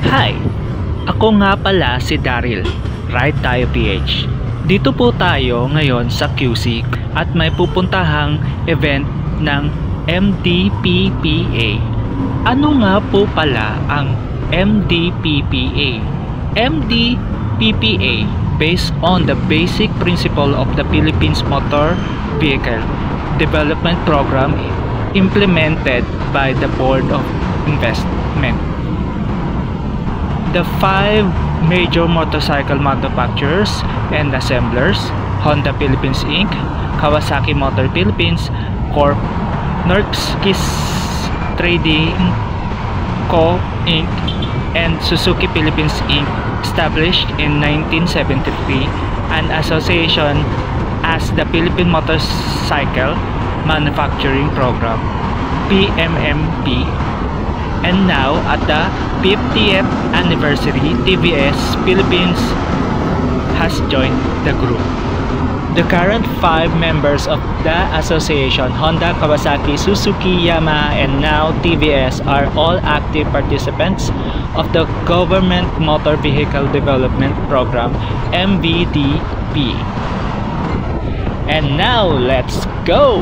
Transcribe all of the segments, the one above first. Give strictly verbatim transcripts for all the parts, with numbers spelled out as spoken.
Hi! Ako nga pala si Daryl, Ride Tayo P H. Dito po tayo ngayon sa Q C at may pupuntahang event ng M D P P A. Ano nga po pala ang M D P P A? M D P P A, based on the basic principle of the Philippines Motor Vehicle Development Program implemented by the Board of Investment. The five major motorcycle manufacturers and assemblers, Honda Philippines Incorporated, Kawasaki Motor Philippines Corp, Norskis Trading Co. Incorporated, and Suzuki Philippines Incorporated, established in nineteen seventy-three, an association as the Philippine Motorcycle Manufacturing Program, P M M P. And now, at the fiftieth anniversary, T V S Philippines has joined the group. The current five members of the association, Honda, Kawasaki, Suzuki, Yamaha, and now T V S, are all active participants of the Government Motor Vehicle Development Program, M V D P. And now, let's go!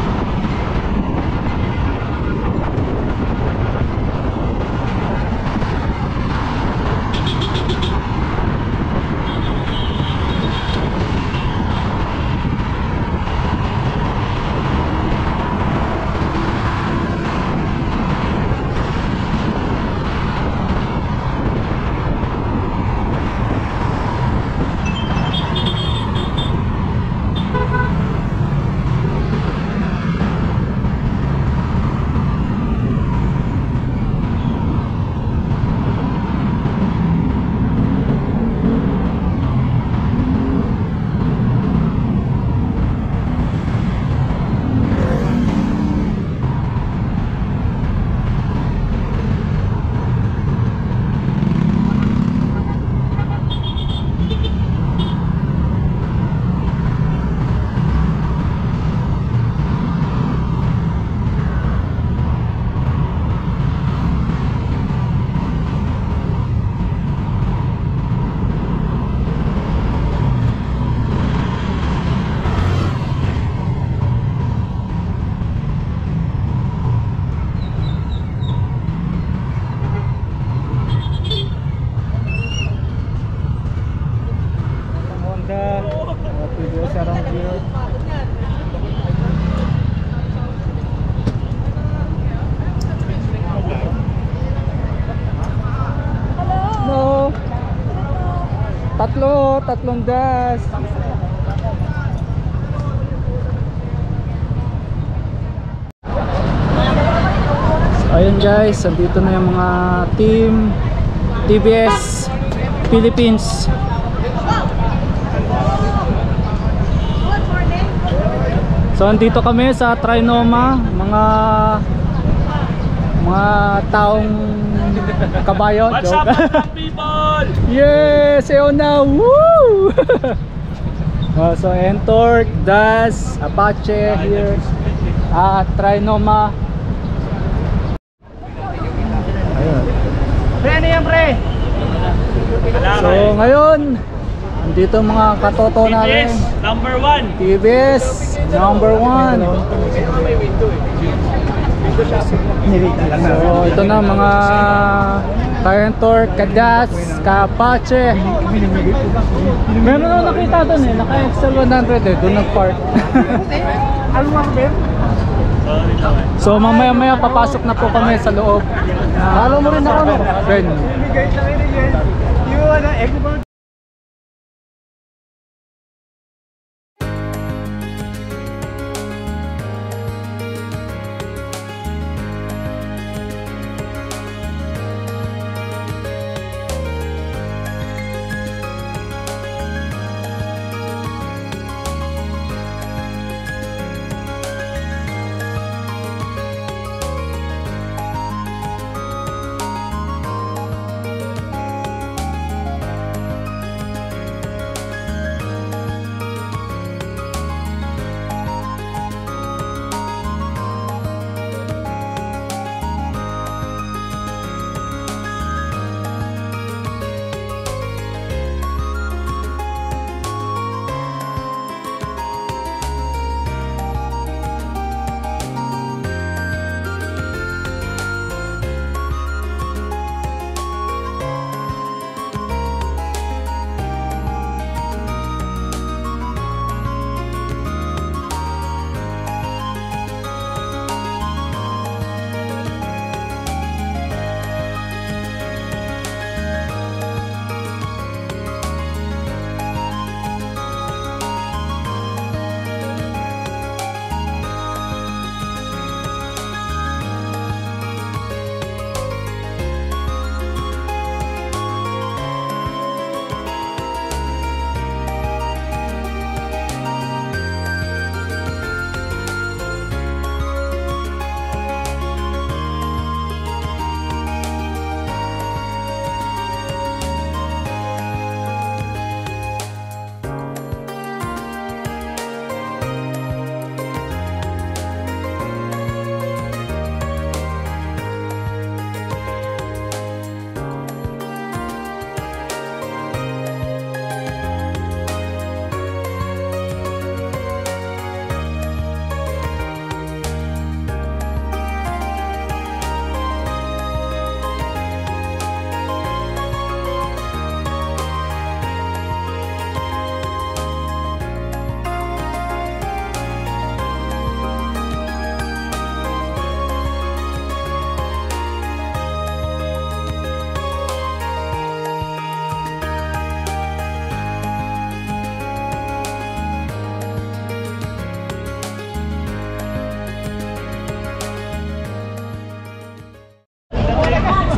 Tatlo, tatlong das. So, ayun guys, andito na yung mga team T V S Philippines. So andito kami sa Trinoma, mga mga taong kabayo. What's up, people? Yes, ayaw na. Woo! uh, so Entorq, Das, Apache here at uh, Trinoma. Ayun. Pre, ano yan, pre? So ngayon, andito mga katoto natin. T V S number one. T V S number one. So ito na mga Entorq, Kadas, Ka-Apache. Meron ako nakita doon eh, naka-X L one hundred eh, doon nag-park. So mamaya maya papasok na po kami sa loob. Follow mo rin ako, no? Friend.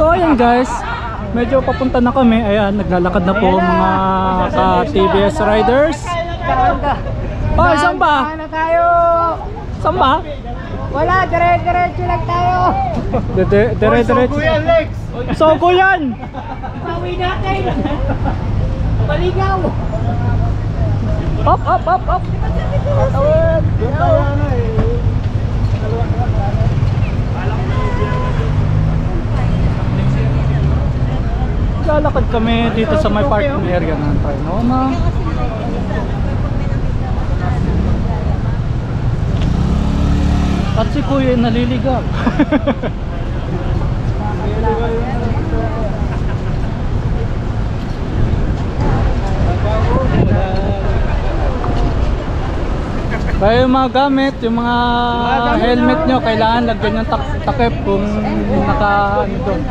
So ayan guys, medyo papunta na kami. Ayan, naglalakad na po mga ka-T V S riders. Oh, saan ba? Na tayo. Saan ba? Wala, dire-diretso lang tayo. Dire-diretso. Sogo yan! Bawi natin. Baligaw. Up, up, up, up! Tawid. Lalakad kami dito sa may parking area ng Trinoma. At si Kuya naliligaw. Kaya yung mga gamit, yung mga helmet nyo, kailangan lagyan yung tak takip kung naka ano doon.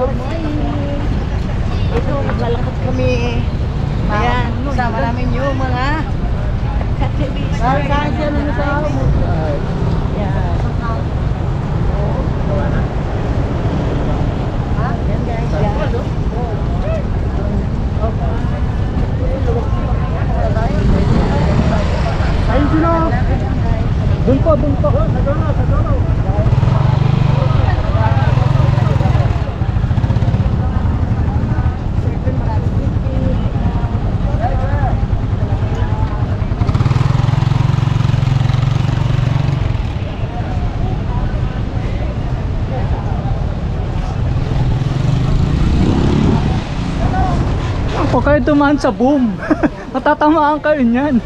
Ito, maglalakad kami. Ayan, kasama namin yung mga ka-T V S. Saan siya na sa ako? Yan. Yan guys, yan. Ayun sila! Doon po, doon po! Sa dulo, sa dulo! Huwag kayo dumaan sa boom. Matatamaan kayo niyan.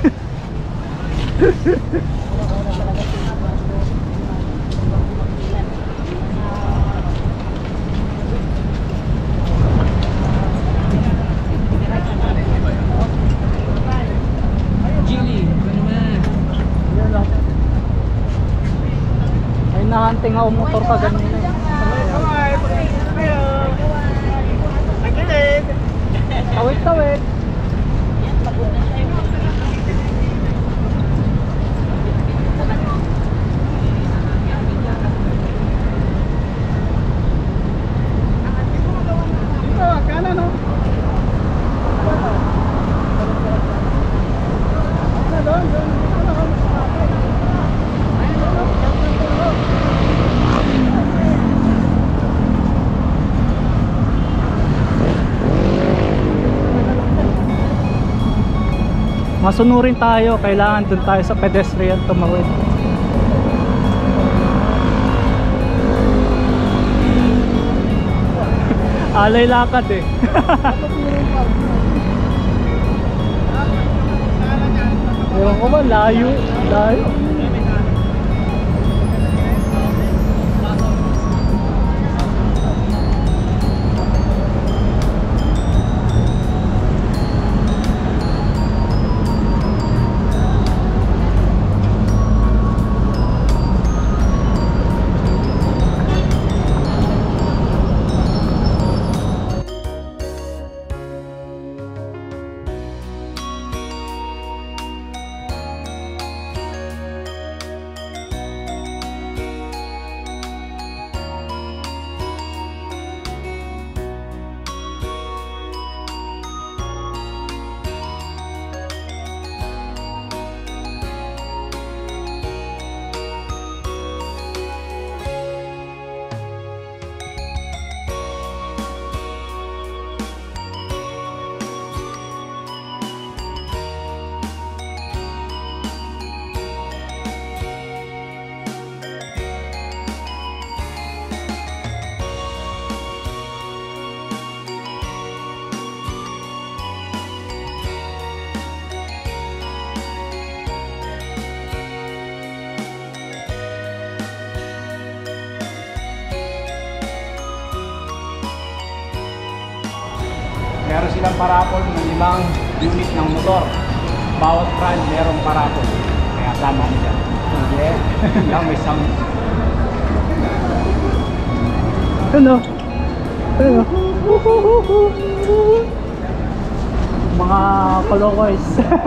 Ay nahunting ako motor ka ganina. Tawid, tawid. Dito, kanan no? Doon, doon. Masunurin tayo, kailangan dun tayo sa pedestrian tumawid. Alay lakad eh. Ewan ko ba, layo, layo. Meron silang parapol ng limang unit ng motor. Bawat brand merong parapol. Kaya tama mo dyan. Yeah. Lang may sound. Ano? Ano? Mga kolokoys.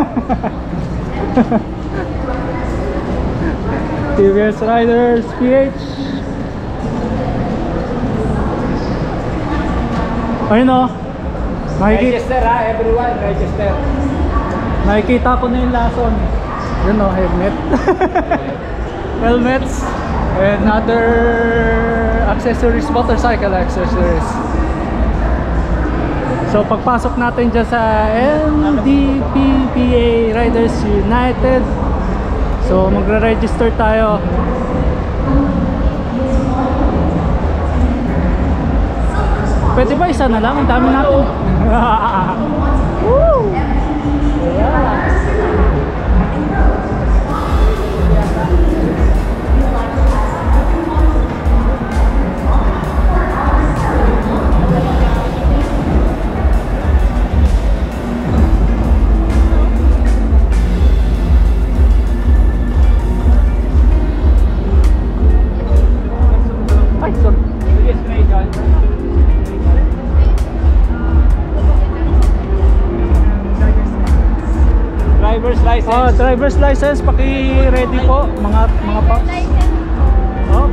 T V S Riders P H. Ayun o. Makikita, Register ha, everyone, register. nakikita ko na yung lason. Yun o, helmet. Helmets and other accessories, motorcycle accessories. So pagpasok natin dyan sa M D P P A Riders United, so magre-register tayo. Pwede ba isa na lang? Ang dami natin. Woo! Yeah. Ay, sorry. Registration. Driver's license. Oh, driver's license, paki-ready po mga mga paps. Oh.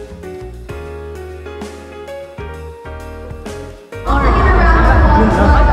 Yun lang.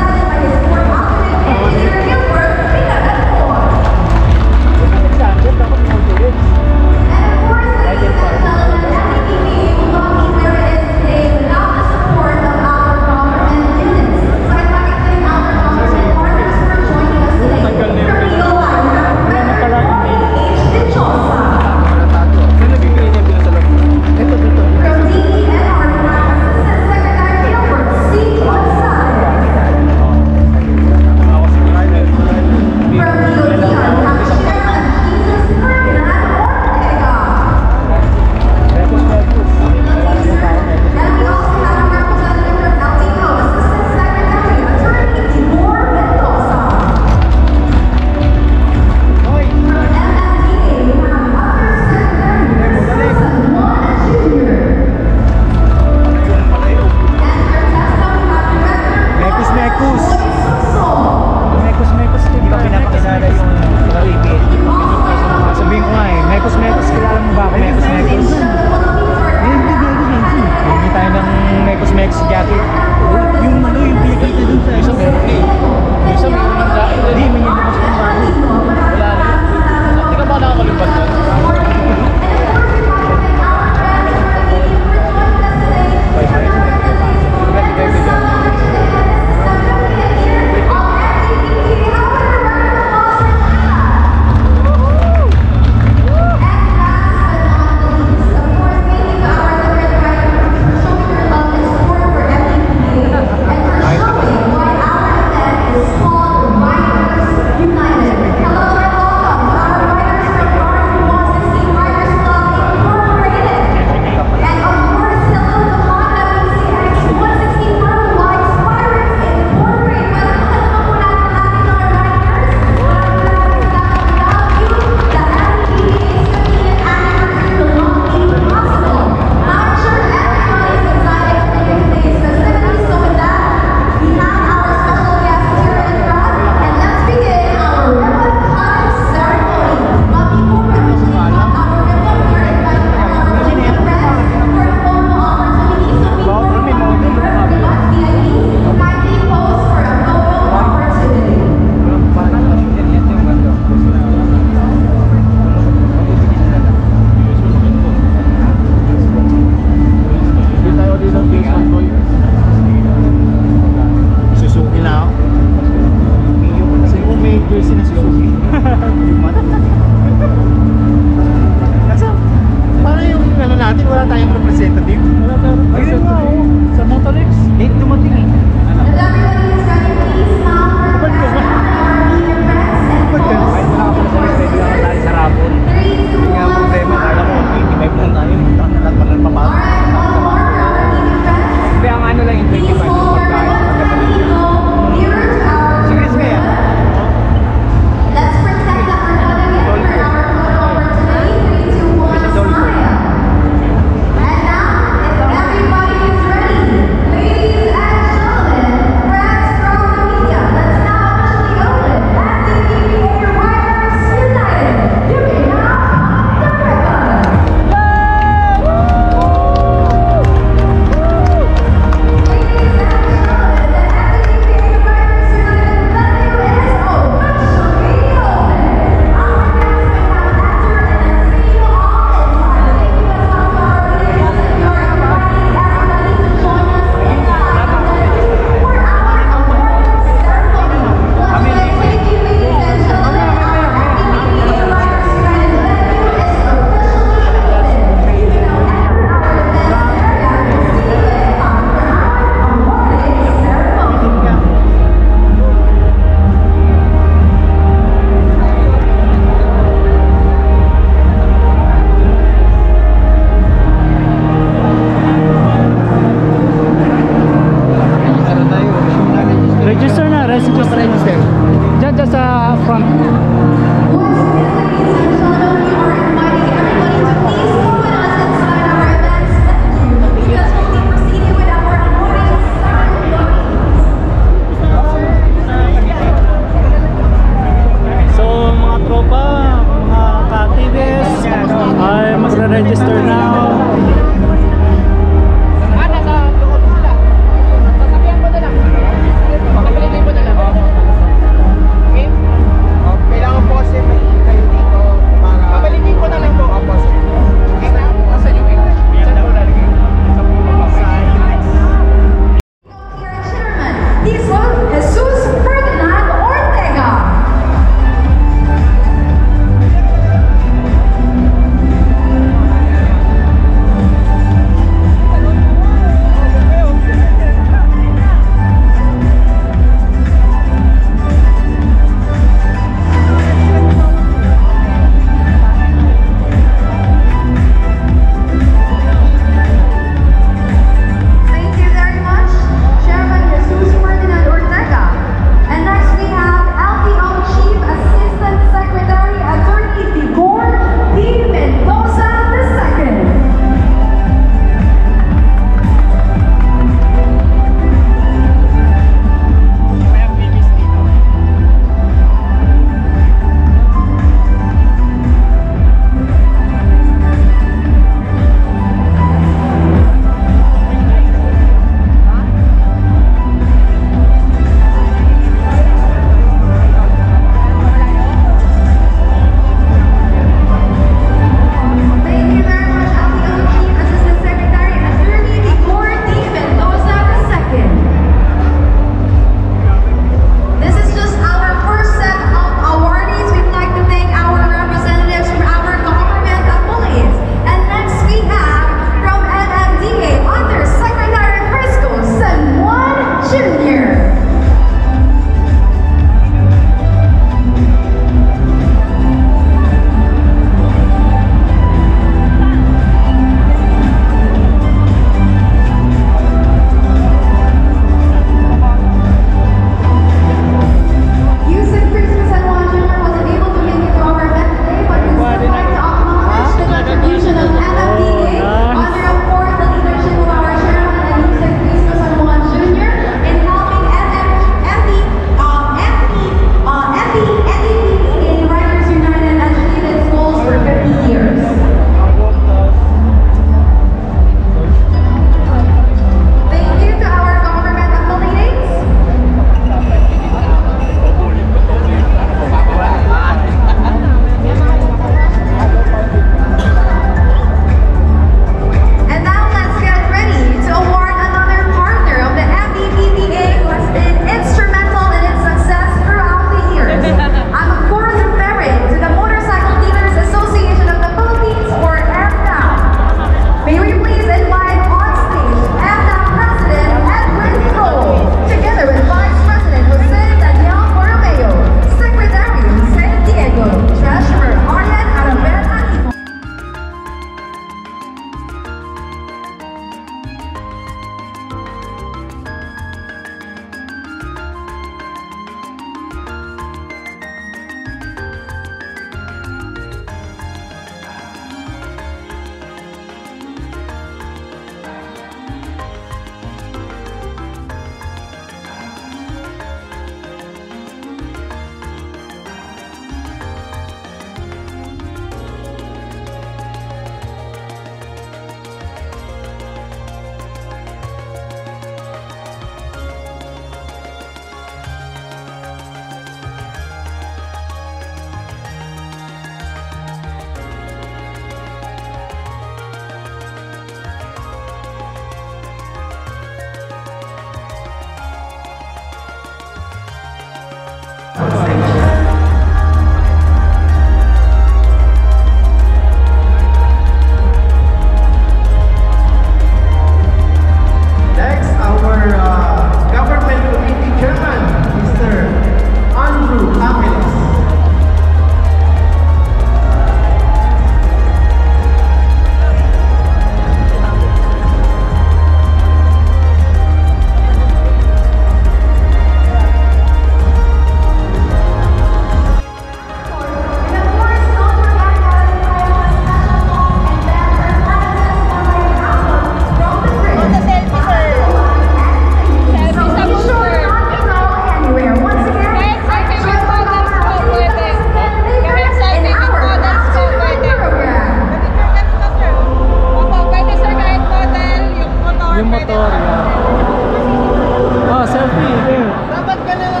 motor. Yeah. Oh, selfie. Here. Dapat ka na lang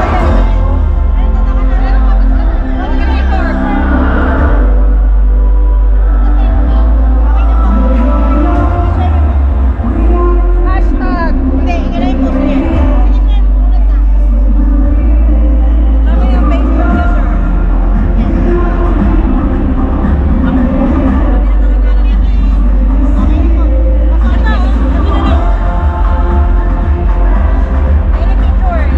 hashtag. Hindi, ikalay po siya. Sige, sir. Ulat na. Tama yung Facebook niya, sir. Yes.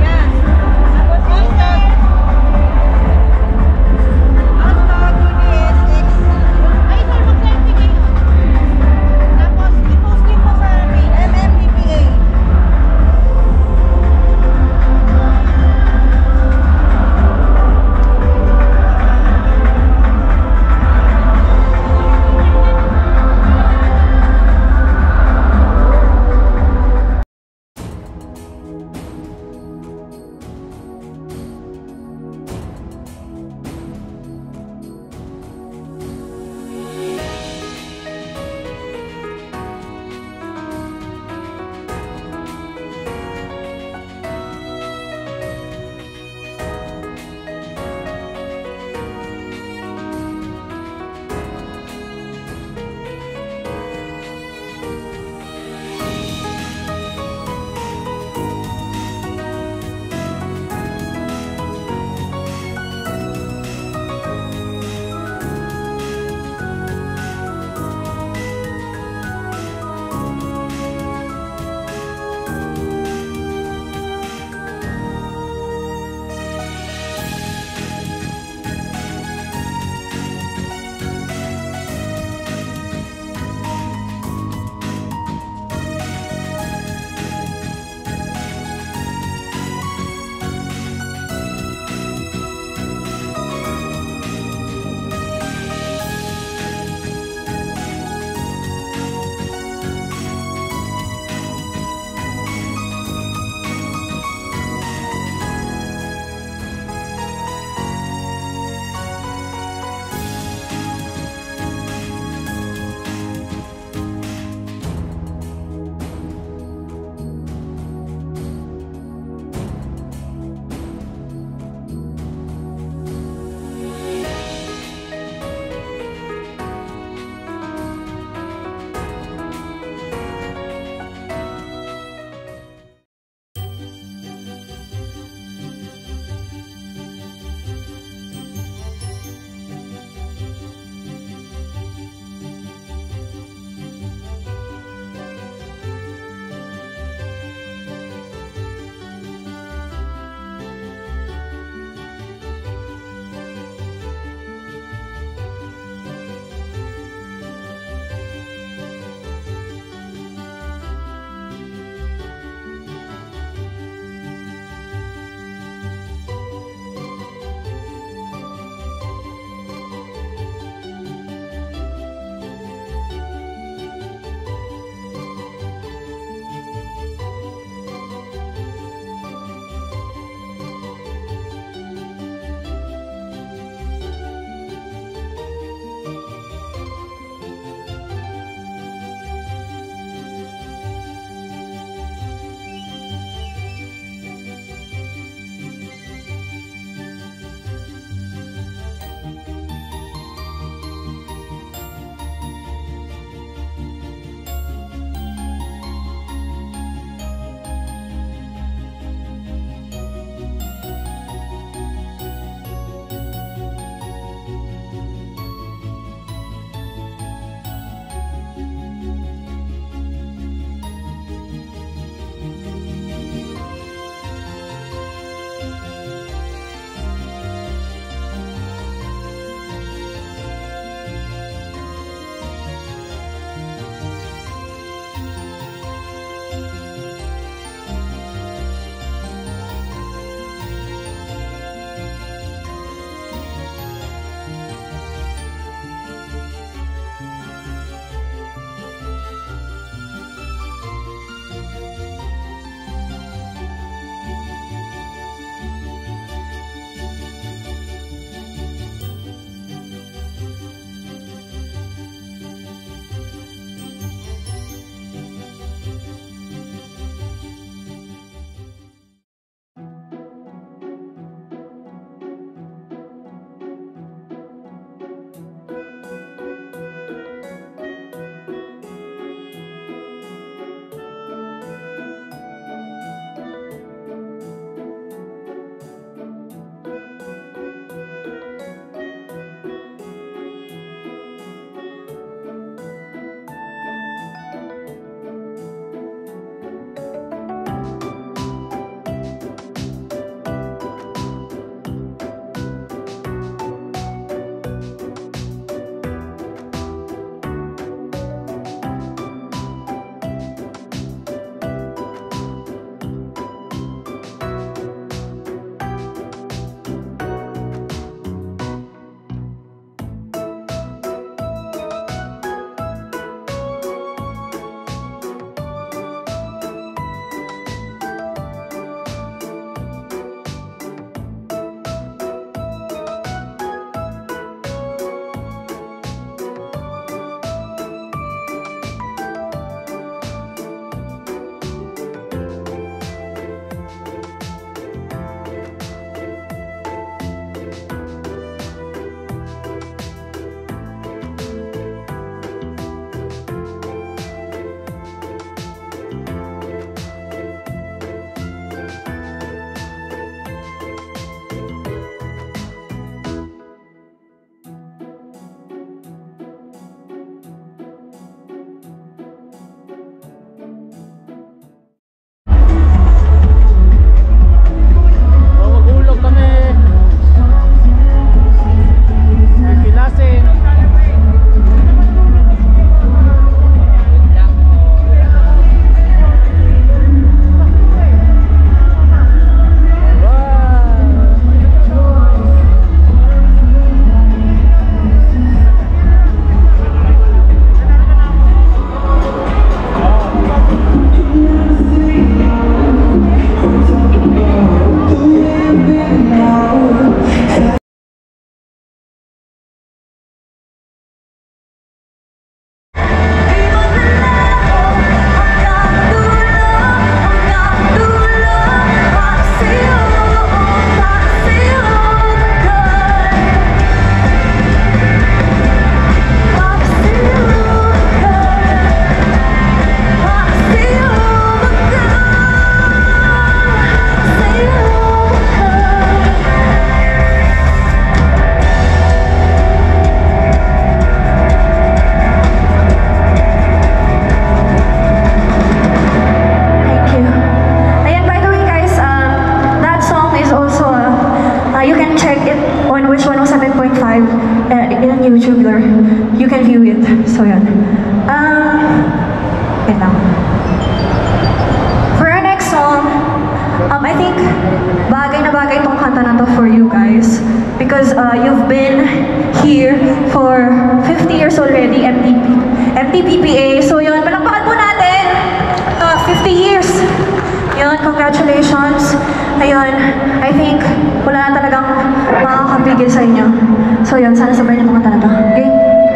because uh, you've been here for fifty years already, M T P, M T P P A. So yun, palakpakan po natin. Uh, fifty years. Yun, congratulations. Ayun, I think wala na talagang makakapigil sa inyo. So yun, sana sabay niyo mga talaga. Okay?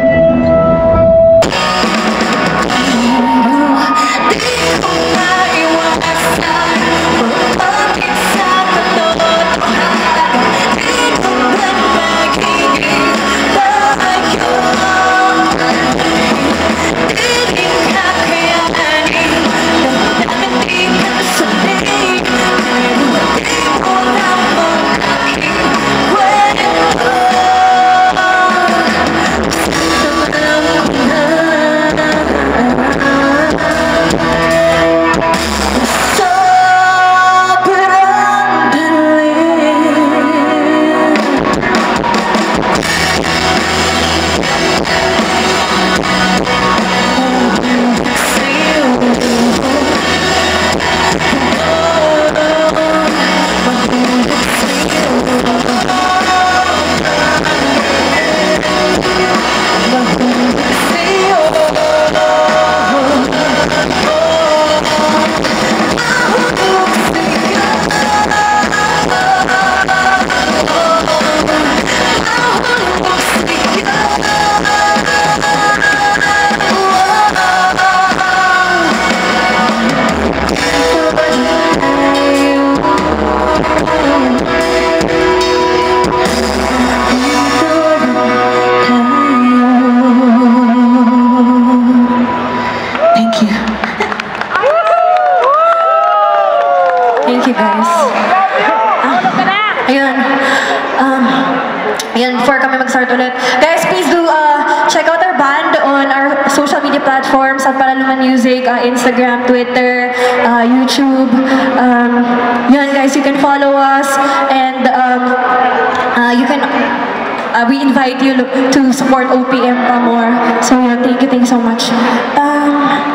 Thank you guys. Ah, ayun. Um, ayun, before kami mag-start ulit. Guys, please do uh, check out our band on our social media platforms at Paraluman Music, uh, Instagram, Twitter, uh, YouTube. Um, yun guys, you can follow us and um, uh, you can, uh, we invite you to support O P M pa more. So yun, thank you, thank you so much. Um,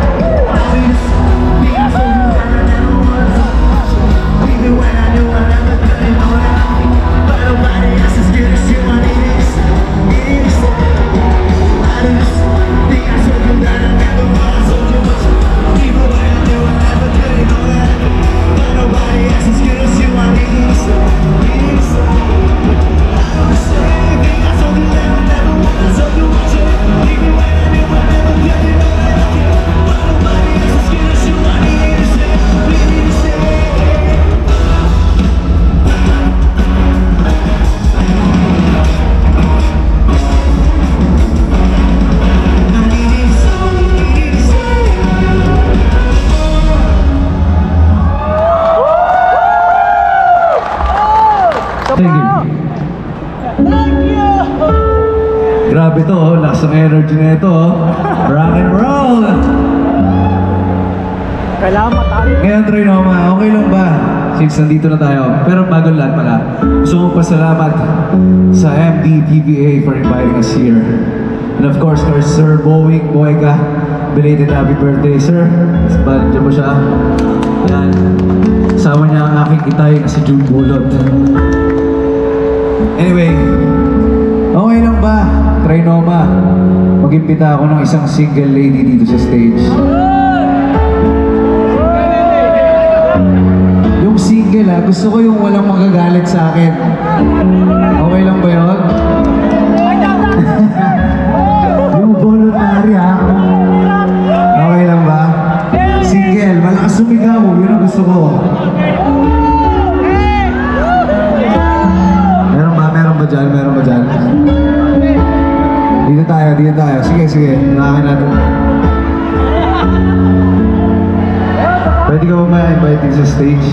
Thank you. Thank you! Grabe to, oh. Lakas ng energy na ito, oh. Rock and roll! Kailangan matali. Ngayon, Trinoma, okay lang ba? Since nandito na tayo. Pero bago lahat pala, gusto kong pasalamat sa M D P P A for inviting us here. And of course, course Sir Boeing Boyka, belated happy birthday, sir. Diyan mo siya. Yan. Kasama niya ang aking itay na si June Bulot. Anyway, okay lang ba, Trinoma, mag-impita ako ng isang single lady dito sa stage? Yung single ha, gusto ko yung walang magagalit sa akin. Okay lang ba yun? Yung voluntary ha? Okay lang ba? Single, malakas sumigaw, yun ang gusto ko. Dyan, meron ba dyan? Dito tayo, dito tayo. Sige, sige. Nakakin natin. Pwede ka ba ma-invite sa stage?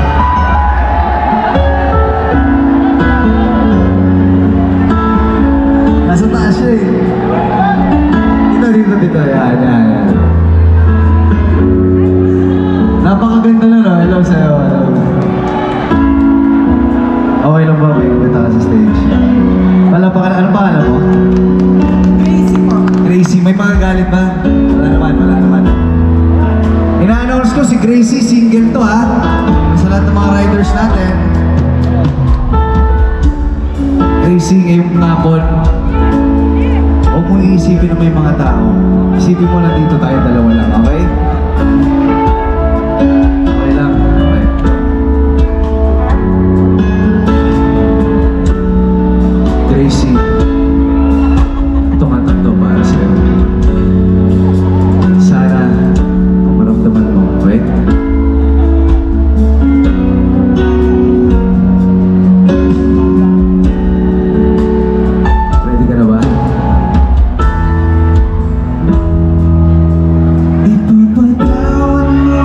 Nasa taas siya eh. Dito, dito, dito. Yan, yan, yan. Napakaganda na no? Hello sa'yo. Hello. Okay lang ba may kumita ka sa stage? Wala pa ka na, anong pangalan mo? Gracie po. Gracie, may pagagalit ba? Wala naman, wala naman. Ina-announce ko si Gracie, single to ha. Sa lahat ng mga riders natin. Gracie, ngayong hapon, huwag mong iisipin na may mga tao. Isipin mo na dito tayo dalawa lang, okay? Okay lang, okay. Gracie, ito kanta to para sa'yo. Sana, maramdaman mo, okay? Ready ka na ba? Ipapatawan mo.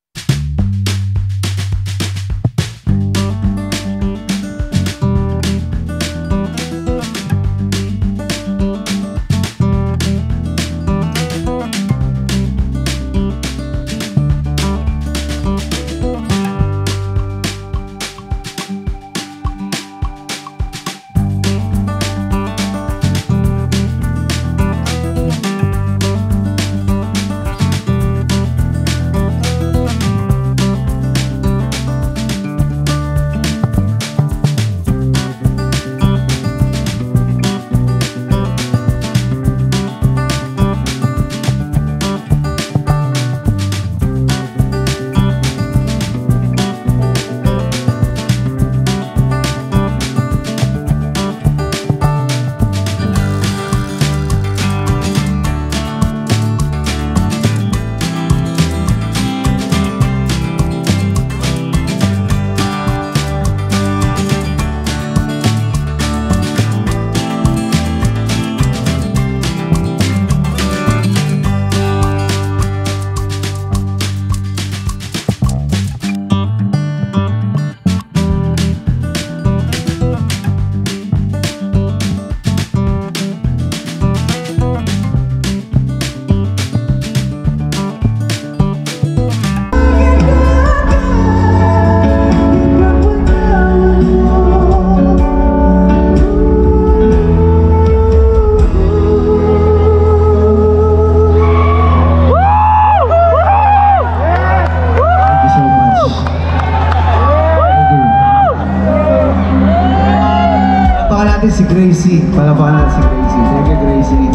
Natin si Gracie. Palapakan natin si Gracie. Thank you, Gracie.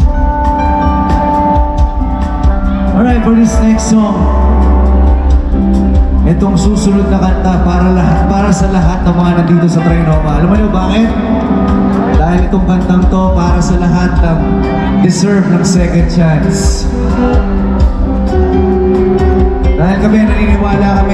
Alright, for this next song, itong susunod na kanta para lahat, para sa lahat ng mga nandito sa Trinoma. Alam mo niyo bakit? Dahil itong kantang to para sa lahat ng deserve ng second chance. Dahil kami, naniniwala kami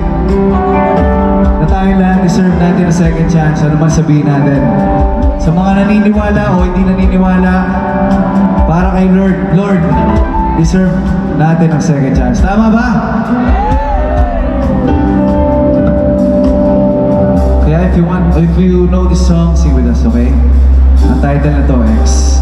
na tayo lahat deserve natin ang second chance. Ano man sabihin natin. Sa mga naniniwala o hindi naniniwala, para kay Lord, Lord, deserve natin ang second chance. Tama ba? Kaya if you want, if you know this song, sing with us, okay? Ang title na to, X.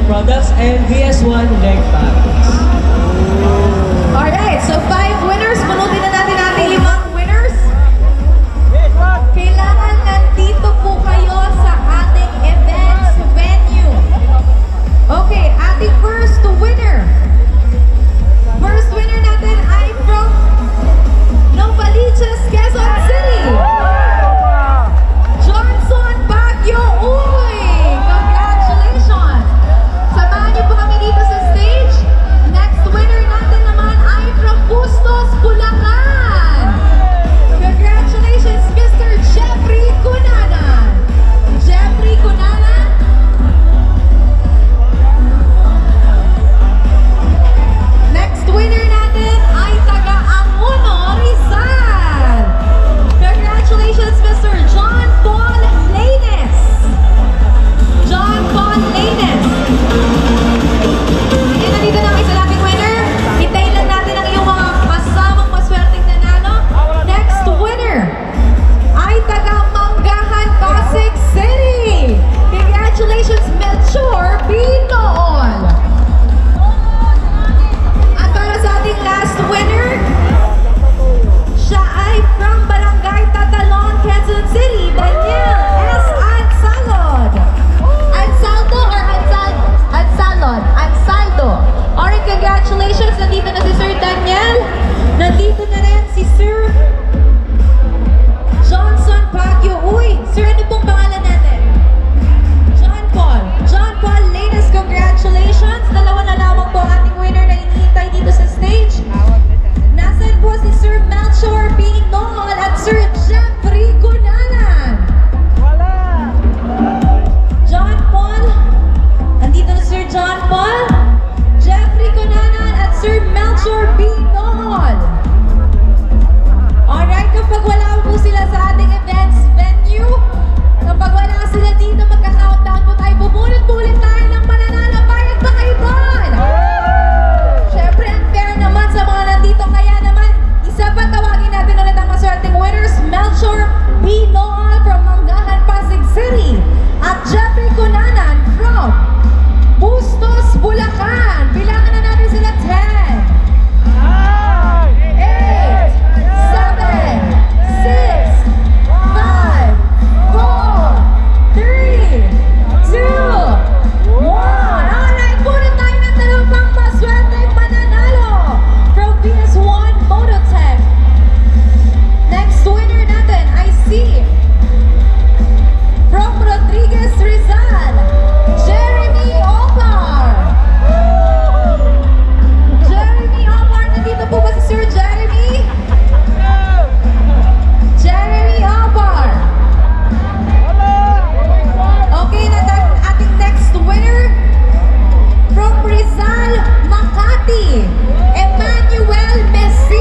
products, and V S one leg packs. Alright, so five winners. Punutin na natin natin limang winners. Kailangan nandito po kayo sa ating events venue. Okay, ating first winner. First winner natin ay from Novaliches, Quezon City. Johnson Baguio Uy! Congratulations! Samahan niyo po kami dito sa stage. Next winner natin naman ay from Bustos, Bulacan. Congratulations, Mister Jeffrey Cunanan. Jeffrey Cunanan. Next winner natin ay taga Amuno, Rizal. Congratulations, Mister John Paul Laines. John Paul Laines. Yan, nandito na ang isa nating winner. Hintayin lang natin ang iyong mga kasamang maswerteng nanalo. Next winner ay taga Manggahan, Pasig City. Congratulations, Melchor Binool. At para sa ating last winner, siya ay from Barangay Tatalon, Quezon City, Daniel S. Ansalod. Ansaldo or Ansal Ansalod? Ansaldo. Alright, congratulations. Nandito na si Sir Daniel. Nandito na rin si Sir Johnson Baguio. Uy, Sir, ano pong pangalan natin? John Paul. John Paul Laines, congratulations. Dalawa na lamang po ang ating winner na inihintay dito sa stage. Nasaan po si Sir Melchor Binool at Sir Jeffrey Cunanan? John Paul. Andito na Sir John Paul, Jeffrey Cunanan at Sir Melchor Binool. Alright, kapag wala po sila sa ating events venue, kapag wala sila dito, magka-countdown po tayo. Bubunot po ulit tayo ng mananalo. Bayad ba kayo doon? Siyempre, unfair naman sa mga nandito. Kaya naman, isa pa tawagin natin ulit ang maswerteng winners. Melchor Binool from Manggahan, Pasig City. At Jeffrey Cunanan from Bustos, Bulacan. Bilangan na natin sila. ten, eight, seven, six, five, four, three, two, one. Alright, punot tayo ng dalawang maswerteng mananalo from V S one Mototech. Next winner natin I see from Rodriguez, Rizal, Jeremy Opar. Jeremy Opar, nandito po ba si Sir Jeremy? Jeremy Opar. Okay, nandang ating next winner from Rizal, Makati, Emmanuel Messi.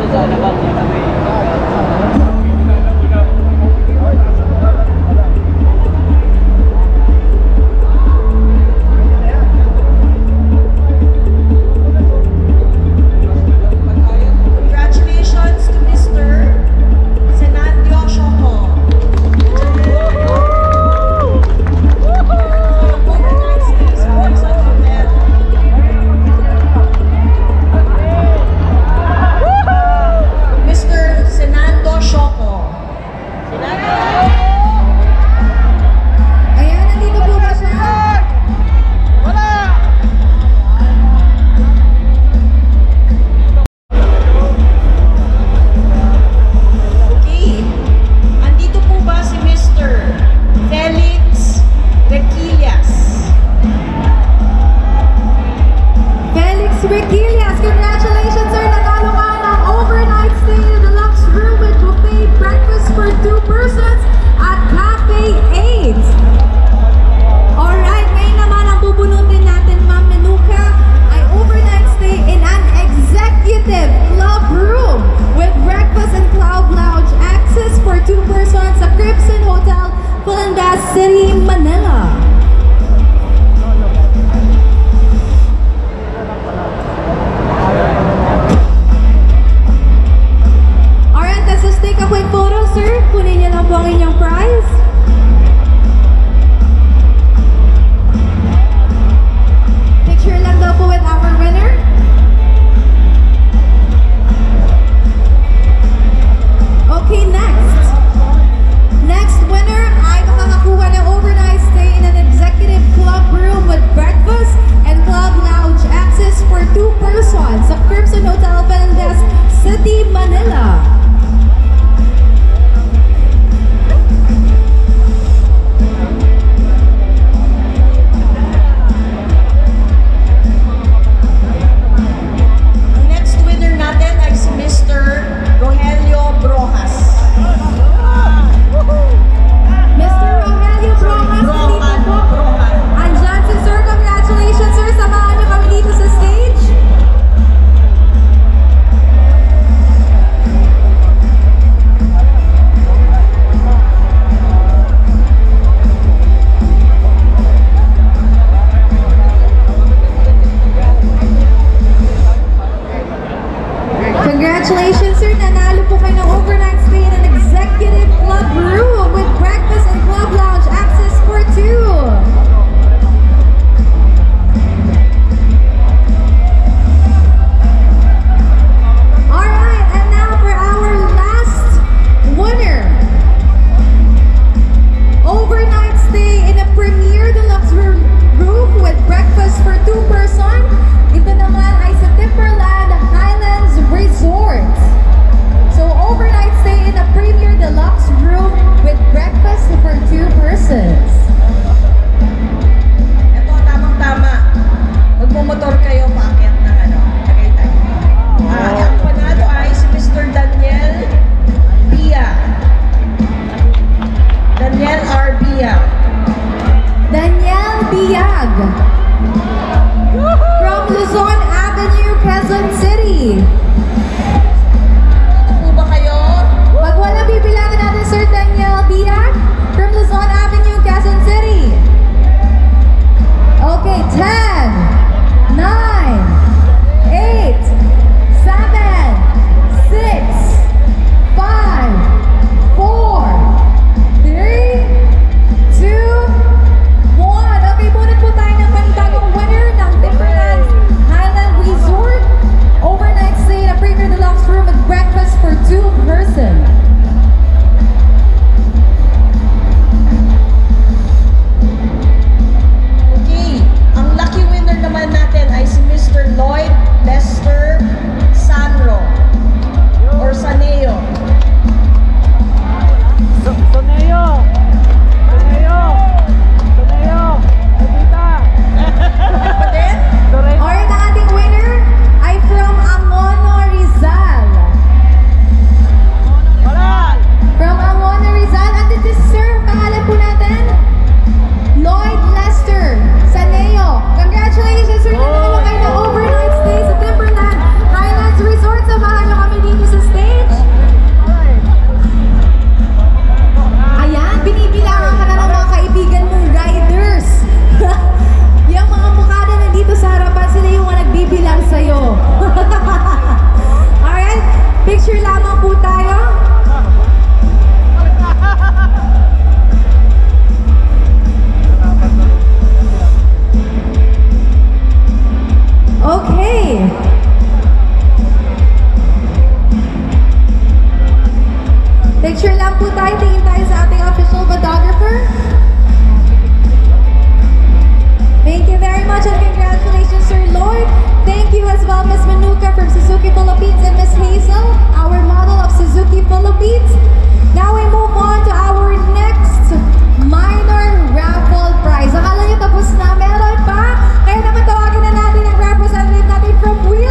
Congratulations to Mister Senandio Shoko. Overnight stay sports at hotel. Mister Senando Shoko. Ayan, nandito po ba siya? Okay. Andito po ba si Mister Felix Requillas? Felix Requillas, congratulations sir! Nanalo ka ng overnight stay in a deluxe room with buffet breakfast for two persons at Cafe eight. Alright, ngayon naman ang bubunutin natin, Ma'am Menuka, ay overnight stay in an executive club room with breakfast and cloud lounge access for two persons sa Crimson Hotel, Palandas City, Manila. Okay. Picture lang po tayo. Tingin tayo sa ating official photographer. Thank you very much and congratulations, Sir Lloyd. Thank you as well, Miss Manuka from Suzuki Philippines and Miss Hazel, our model of Suzuki Philippines. Now we move on to our next minor raffle prize. Akala nyo tapos na, meron pa? Kaya naman tawagin na natin ang representative natin from Wheel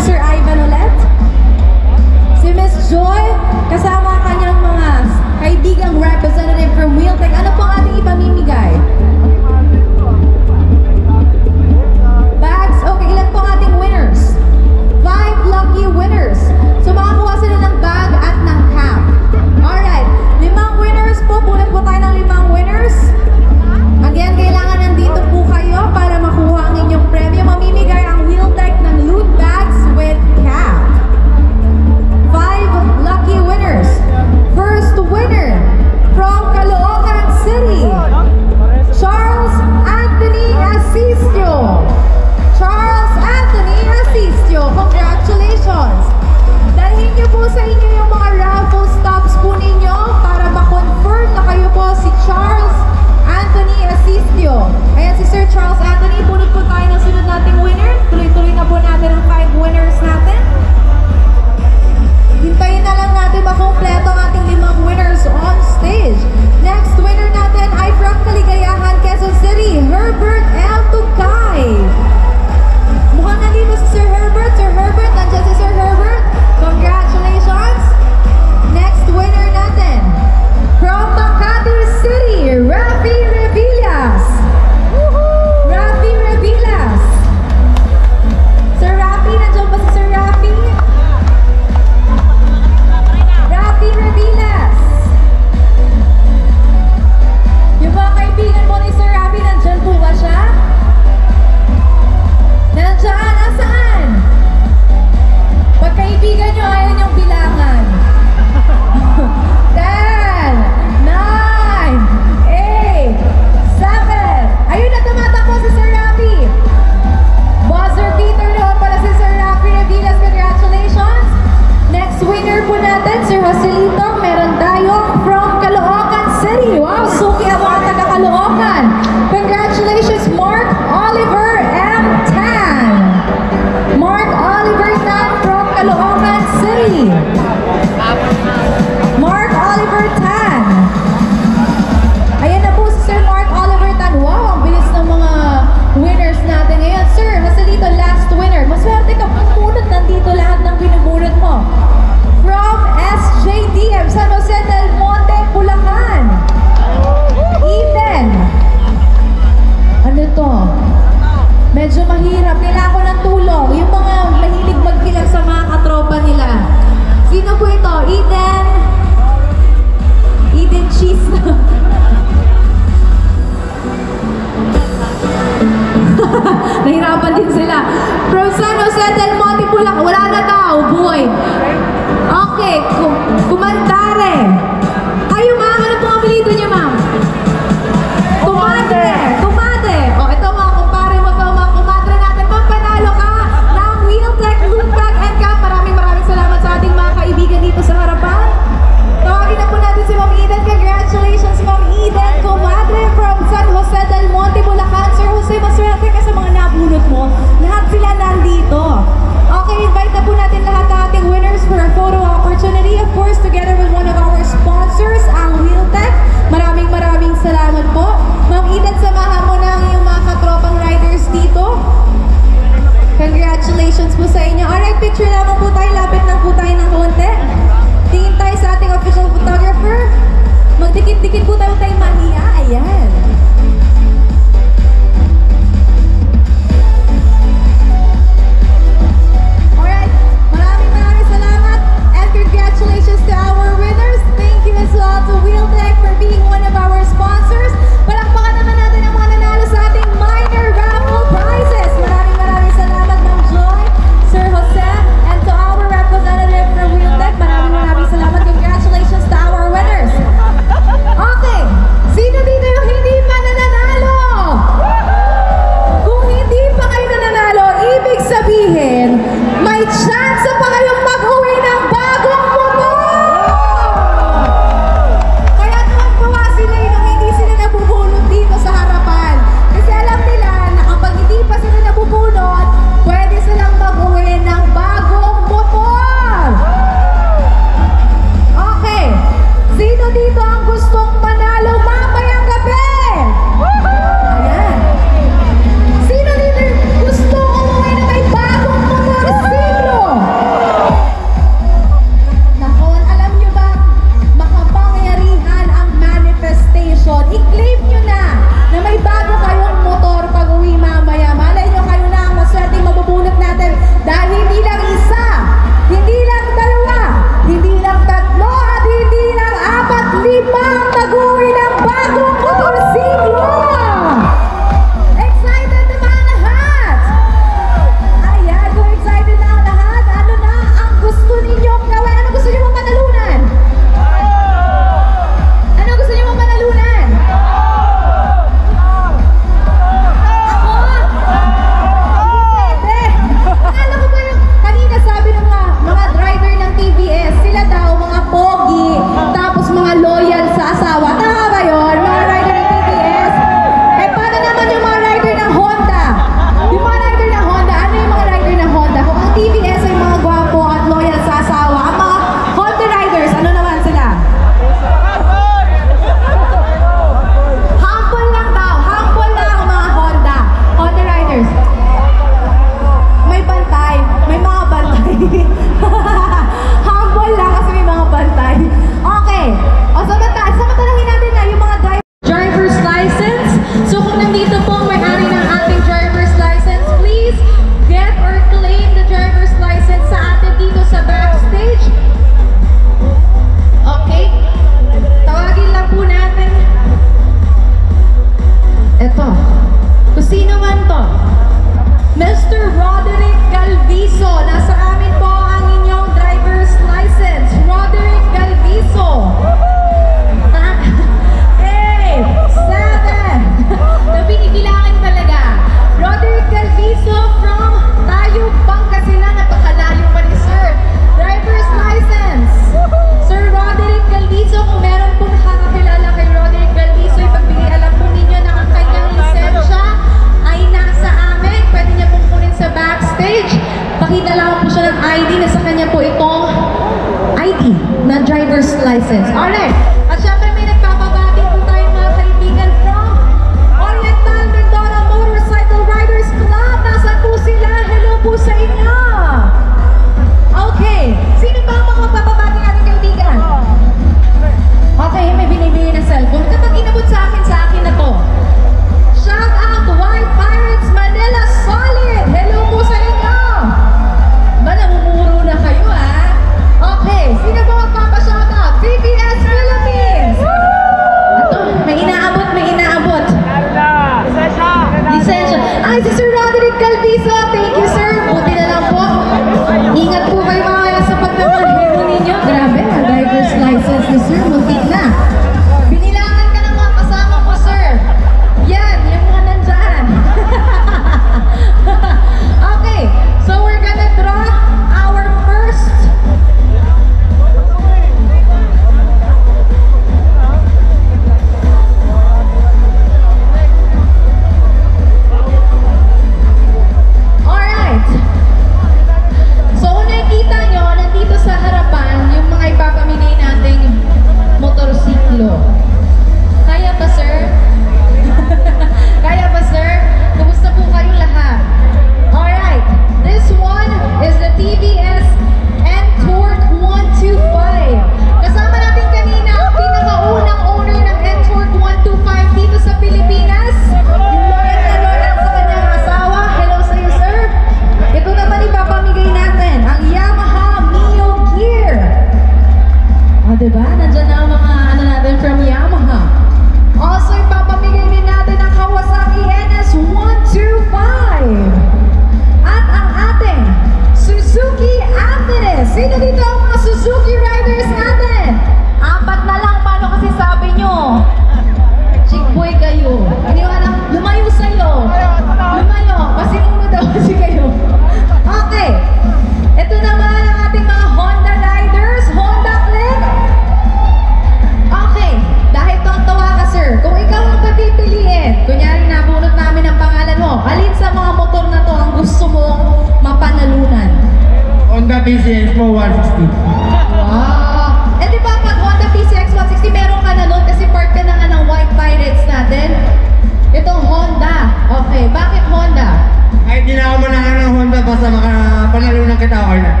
Wow! Eh di ba pag Honda P C X one sixty meron ka na nun kasi part ka na nga ng White Pirates natin? Itong Honda. Okay, bakit Honda? Kahit di na ako manahan ng Honda, basta makapanalunan kita okay na.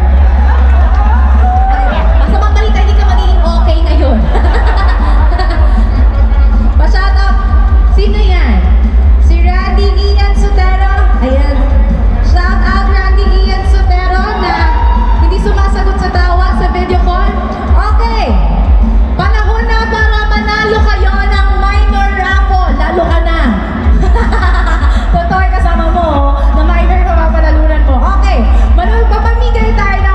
Masamang balita, hindi ka magiging okay ngayon. Pa-shoutout, sino yan? Si Randy Ian Sotero. Ayan. Shout out Randy Ian Sotero na hindi sumasagot sa tawa sa video call. Okay. Panahon na para manalo kayo ng minor raffle. Lalo ka na. Totoo kasama mo na minor ka papalalunan mo. Okay. Manalo, papamigay tayo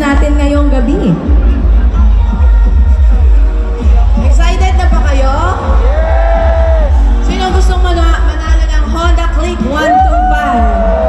natin ngayong gabi. Excited na ba kayo? Sino gustong mana manalo ng Honda Click one two five?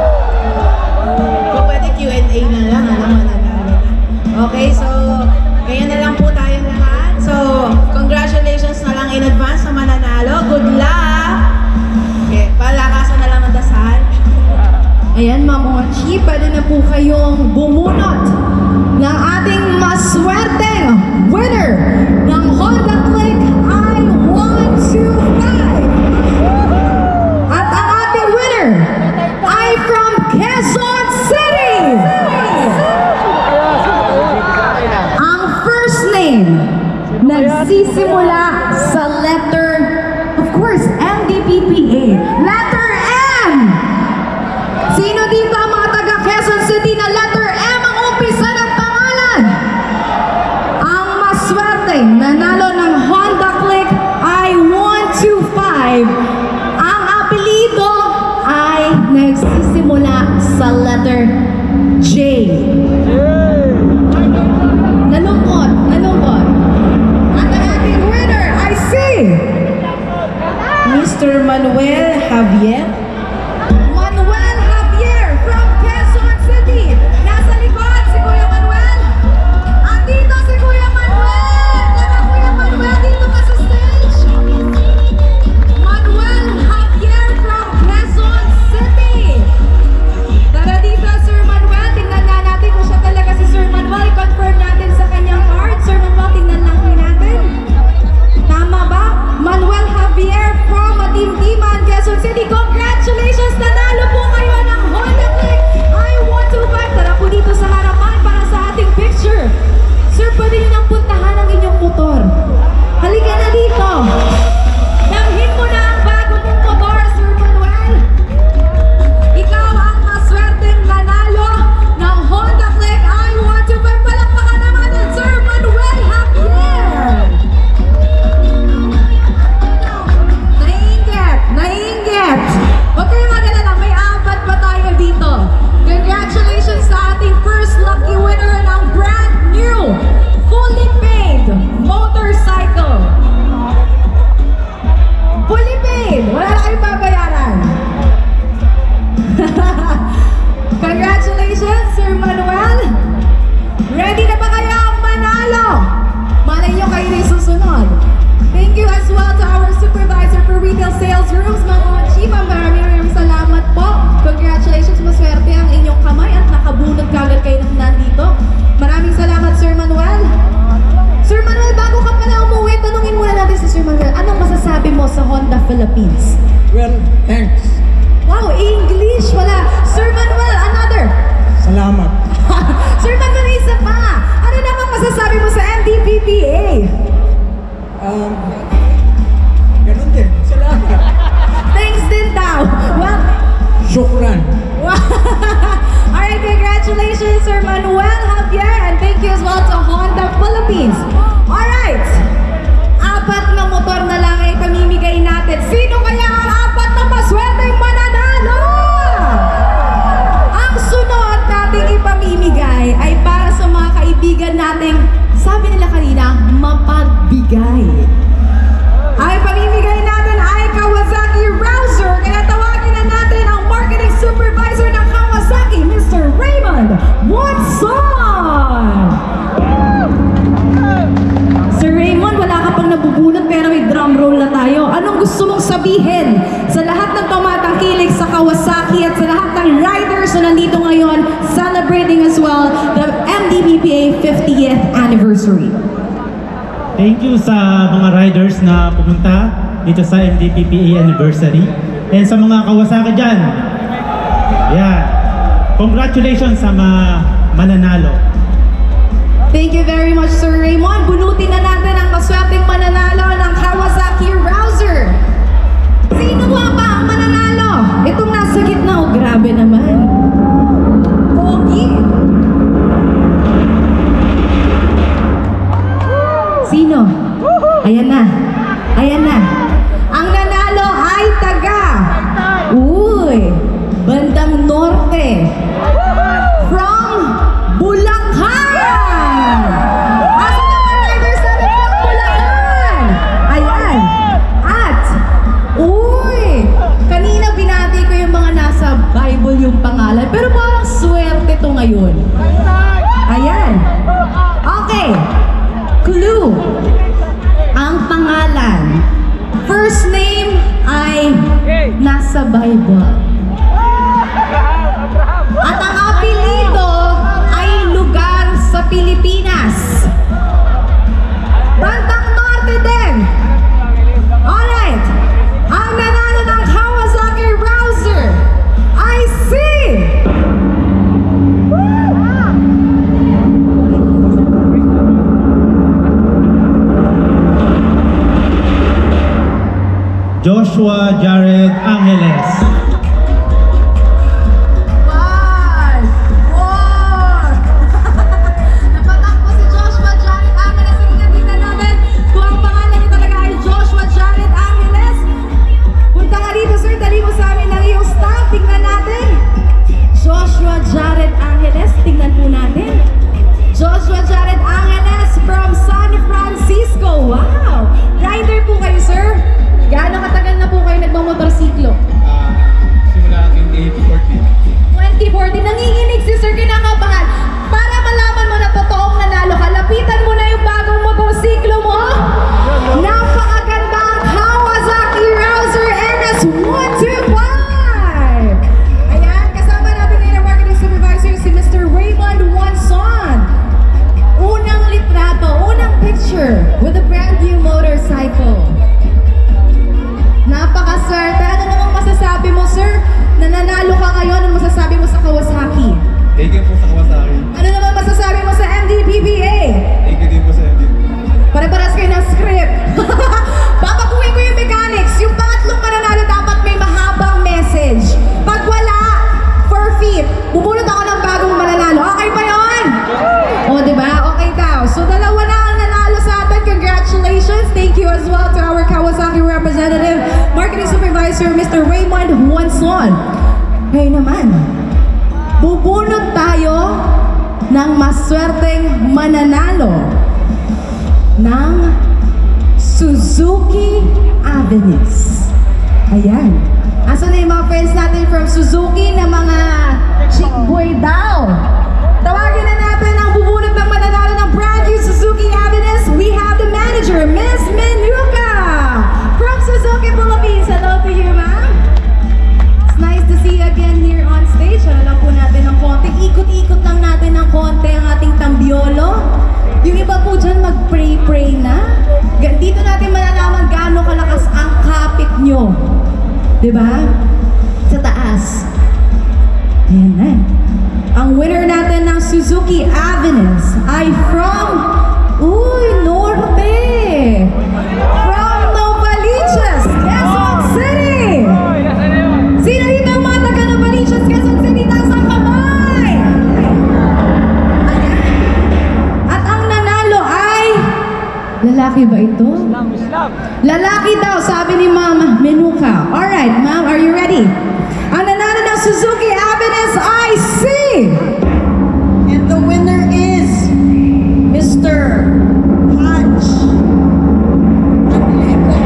Kung pwede Q and A na lang, alam mo na lang. Okay, so kaya na lang po tayo lahat. So, congratulations na lang in advance sa mananalo. Good luck! Okay, palakasan na lang ang dasal. Ayan, Ma'am Ochi, pwede na po kayong bumunot ng ating maswerteng winner ng Honda Click I one two five. At ang ating winner ay from Quezon City. Ang first name nagsisimula sa letter, of course, M D P P A. Letter M! Sino dito ang mga taga Quezon City na letter M ang umpisa ng pangalan? Ang maswerteng nanalo ng Honda Click I one two five. Ang apelido ay nagsisimula sa letter J. Nalungkot, nalungkot. At ang ating winner ay si Mister Manuel Javier. Manuel Javier from Quezon City. Nasa likod si Kuya Manuel. Andito si Kuya Manuel. Tara Kuya Manuel, dito ka sa stage. Manuel Javier from Quezon City. Tara dito, Sir Manuel. Tingnan na natin kung siya talaga si Sir Manuel. I-confirm natin sa kanyang card. Sir Manuel, tingnan lang po natin. Tama ba? Manuel Javier from Matimtiman, Quezon City. Congratulations! Nanalo po kayo ng Honda Click I one two five. Tara po dito sa harapan para sa ating picture. Sir, pwede nyo nang puntahan ang inyong motor. Halika na dito. Damhin mo na ang bago mong motor, Sir Manuel. Ikaw ang maswerteng nanalo ng Honda Click I one two five. Palakpakan naman natin, Sir Manuel Javier. Nainggit! Nainggit! Huwag kayong magalala, may apat pa tayo dito. Congratulations sa ating first lucky winner ng brand new, fully paid motorcycle. Fully paid! Wala na kayong babayaran. Congratulations, Sir Manuel! Ready na ba kayo manalo? Malay nyo kayo rin susunod. Thank you as well to our supervisor for retail sales rooms, mga Chiba. Maraming maraming salamat po. Congratulations, maswerte ang inyong kamay at nakabunod kagad kayo ng nandito. Maraming salamat, Sir Manuel. Sir Manuel, bago ka pala umuwi, tanungin muna natin si Sir Manuel, anong masasabi mo sa Honda Philippines? Well, thanks. Wow, English! Wala. Sir Manuel, another. Salamat. Sir Manuel, isa pa. Ano naman masasabi mo sa M D P P A? Um, ganun din. Salamat. Thanks din daw. Well, Shukran. alright, congratulations, Sir Manuel Javier, and thank you as well to Honda Philippines. Alright, apat na motor na lang ay pamimigay natin. Sino kaya ang apat na maswerteng mananalo? Ang sunod nating ipamimigay ay para sa mga kaibigan nating, sabi nila kanina, mapagbigay. Ay pamimigay natin ay Kawasaki Rouser. Kaya tawagin na natin ang marketing supervisor ng Kawasaki, Mister Raymond Watson. Sir Raymond, wala ka pang nabubunot pero may drum roll na tayo. Anong gusto mong sabihin sa lahat ng tumatangkilik sa Kawasaki at sa lahat ng riders na nandito ngayon celebrating as well the M D P P A fiftieth anniversary? Thank you sa mga riders na pumunta dito sa M D P P A anniversary. And sa mga Kawasaki dyan, yeah, congratulations sa mga mananalo. Thank you very much, Sir Raymond. Bunutin na natin ang maswerteng mananalo ng Kawasaki Rouser. Sino nga ba ang mananalo? Itong nasa gitna, oh, grabe naman. Pogi. Sino? Ayan na. Ayan na. Ang nanalo ay taga. Uy, bandang norte. From Bulacan. sa Bible. At ang apelido ay lugar sa Pilipinas. Bantang Norte din. Alright. Ang nanalo ng Kawasaki Rouser ay si... Joshua Jared Angeles. Five, four. Napatakbo si Joshua Jared Angeles. Sige na tingnan natin kung ang pangalan niya talaga ay Joshua Jared Angeles. Punta ka dito, sir. Dali mo sa amin ng iyong stamp. Tingnan natin. Joshua Jared Angeles. Tingnan po natin. Joshua Jared Angeles from San Francisco. Wow! Rider po kayo, sir. Gaano katagal na po kayo nagmamotorsiklo? Ah, simula aking twenty fourteen. twenty fourteen. Nanginginig si sir, kinakabahan. Para malaman mo na totoong nanalo ka, lapitan mo na yung bagong motorsiklo mo. Napakaganda ang Kawasaki Rouser N S one twenty-five. Ayan, kasama natin ngayon ang marketing supervisor si Mister Raymond Wanson. Unang litrato, unang picture with a brand new motorcycle. Napakaswerte. Ano namang masasabi mo, sir? Nananalo ka ngayon. Ano masasabi mo sa Kawasaki? Thank you po sa Kawasaki. Ano namang masasabi mo sa M D P P A? Thank you din po sa M D. Pare-paras kayo ng script. Papakuhin ko yung mechanics. Yung pangatlong mananalo dapat may mahabang message. Pag wala, forfeit. Bubulot ako ng bagong mananalo. Okay ba yun? O, diba? Okay daw. So, dalawa na ang nanalo sa atin. Congratulations. Thank you as well to our Kawasaki representative, Marketing Supervisor, Mister Raymond Wanson. Ngayon naman, bubunot tayo ng maswerteng mananalo ng Suzuki Avenis. Ayan. Asan na yung mga friends natin from Suzuki na mga chick boy daw? Tawagin na natin ang bubunot ng mananalo ng brand new Suzuki Avenis. We have the manager, Miss Menuka from Suzuki Philippines. Hello to you, ma'am. It's nice to see you again here on stage. Alam po natin ng konti. Ikot-ikot lang natin ng konti ang ating tambiolo. Yung iba po dyan mag-pray-pray na. Dito natin malalaman gaano kalakas ang kapit nyo. Diba? Sa taas. Ayan na. Ang winner natin ng Suzuki Avenis ay from, uy, Norte! From Novaliches, Quezon City! Sino dito ang mga taga Novaliches, Quezon City? Taas ang kamay! Ayan. At ang nanalo ay, lalaki ba ito? Islam, Islam. Lalaki daw, sabi ni Ma'am Menuka. Alright, ma'am, are you ready? Ang nanalo ng Suzuki Avenis ay si... And the winner is Mister Haj Anleco.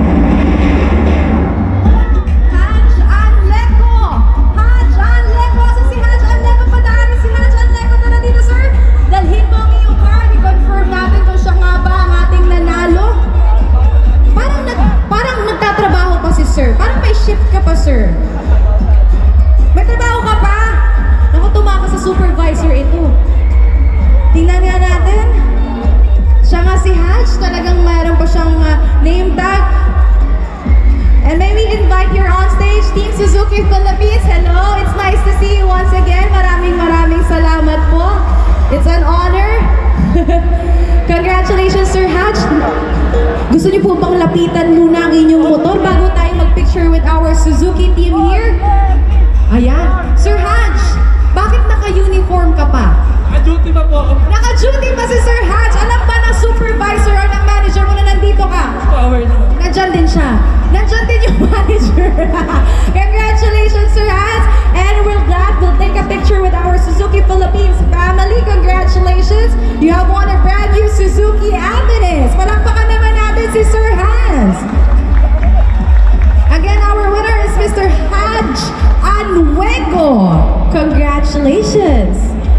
Haj Anleco! Haj Anleco! Asa si Haj Anleco? Padaanin si Haj Anleco. Tara dito, sir. Dalhin mo ang iyong card. I-confirm natin kung siya nga ba ang ating nanalo. Parang, nag, parang nagtatrabaho pa si sir. Parang may shift ka pa, sir. May trabaho ka pa? Naku, tumakas sa supervisor ito. Tingnan nga natin. Siya nga si Haj. Talagang mayroon pa siyang uh, name tag. And may we invite your on stage, Team Suzuki Philippines. Hello, it's nice to see you once again. Maraming maraming salamat po. It's an honor. Congratulations, Sir Haj. Gusto niyo po bang lapitan muna ang inyong motor bago tayo mag-picture with our Suzuki team here? Ayan. Sir Haj, bakit naka-uniform ka pa? Naka-duty pa po ako. Naka-duty pa si Sir Haj. Alam ba ng supervisor or ng manager mo na nandito ka? Power na. Nandyan din siya. Nandyan din yung manager. Congratulations, Sir Haj. And we're glad we'll take a picture with our Suzuki Philippines family. Congratulations. You have won a brand new Suzuki Avenis. Palakpakan naman natin si Sir Haj. Again, our winner is Mister Haj Anleco. Congratulations.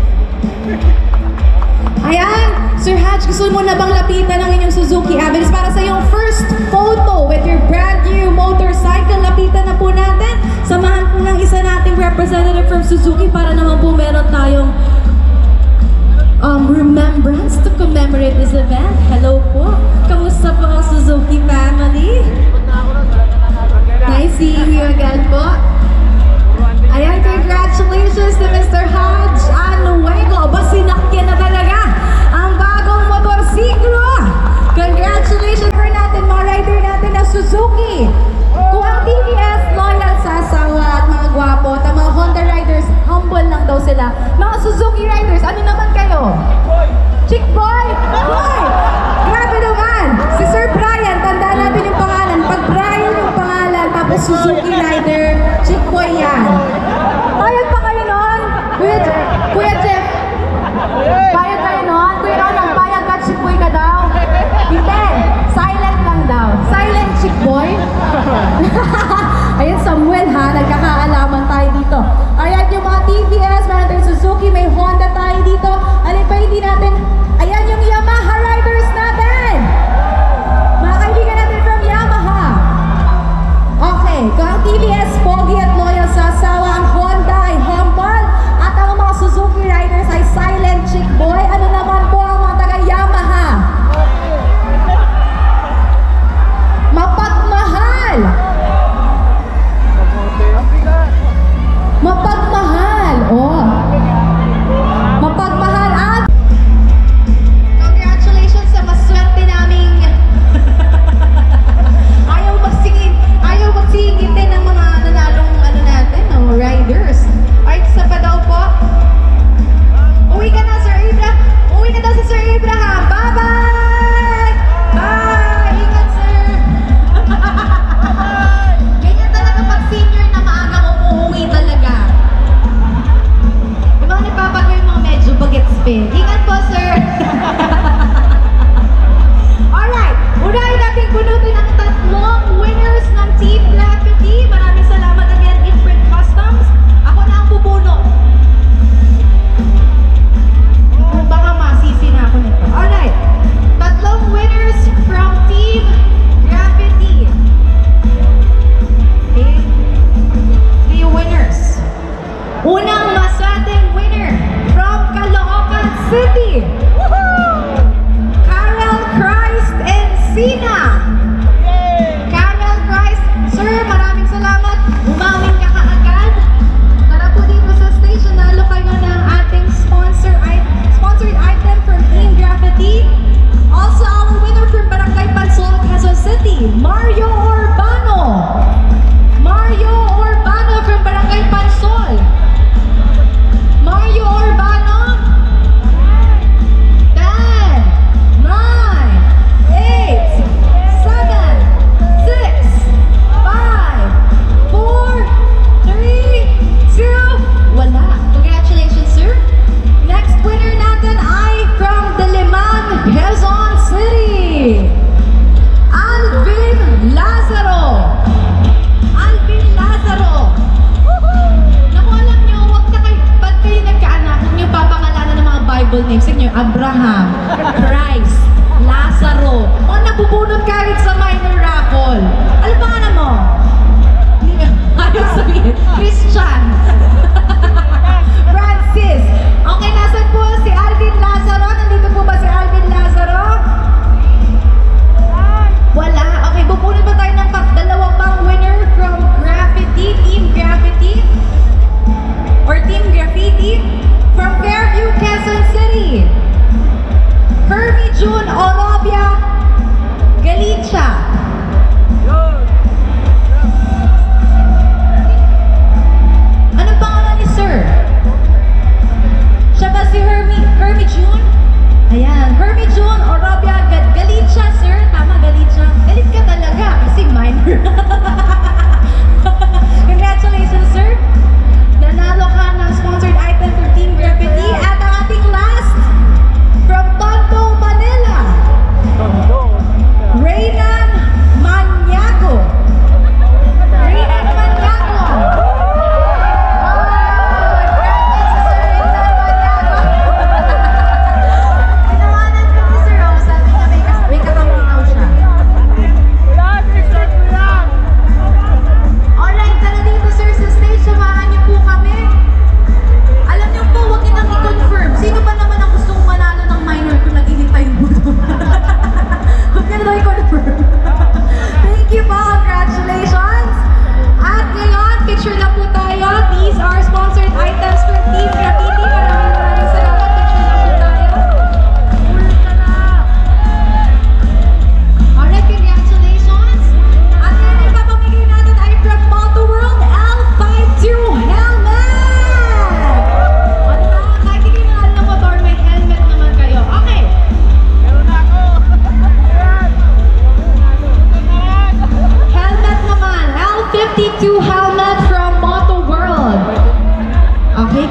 Ayan, Sir Haj, gusto mo na bang lapitan ang inyong Suzuki Avenis para sa iyong first photo with your brand new motorcycle? Lapitan na po natin. today's event. Hello po. Kamusta po ang Suzuki family? Nice seeing you again po. Ayan, congratulations to Mister Haj Anuego. Aba, sinakyan na talaga ang bagong motorsiklo. Congratulations for natin, mga rider natin na Suzuki. Kung ang T V S loyal sa asawa at mga gwapo at ang mga Honda riders, humble lang daw sila. Mga Suzuki riders, ano naman kayo? Chick boy? Boy! Grabe naman! Si Sir Brian, tandaan natin yung pangalan. Pag Brian yung pangalan, tapos Suzuki rider, chick boy yan. Payag pa kayo noon? Kuya, Kuya Jeff? Payag kayo noon? Kuya Ronald, payag ka, chick boy ka daw? Hindi! Silent lang daw. Silent chick boy? Ayan, Samuel ha, nagkakaalaman tayo dito. Ayan yung mga T V S, meron tayong Suzuki, may Honda tayo dito. Alin pa hindi natin, ayan yung Yamaha riders natin. Mga kaibigan natin from Yamaha. Okay, kung ang T V S, pogi at loyal sa asawa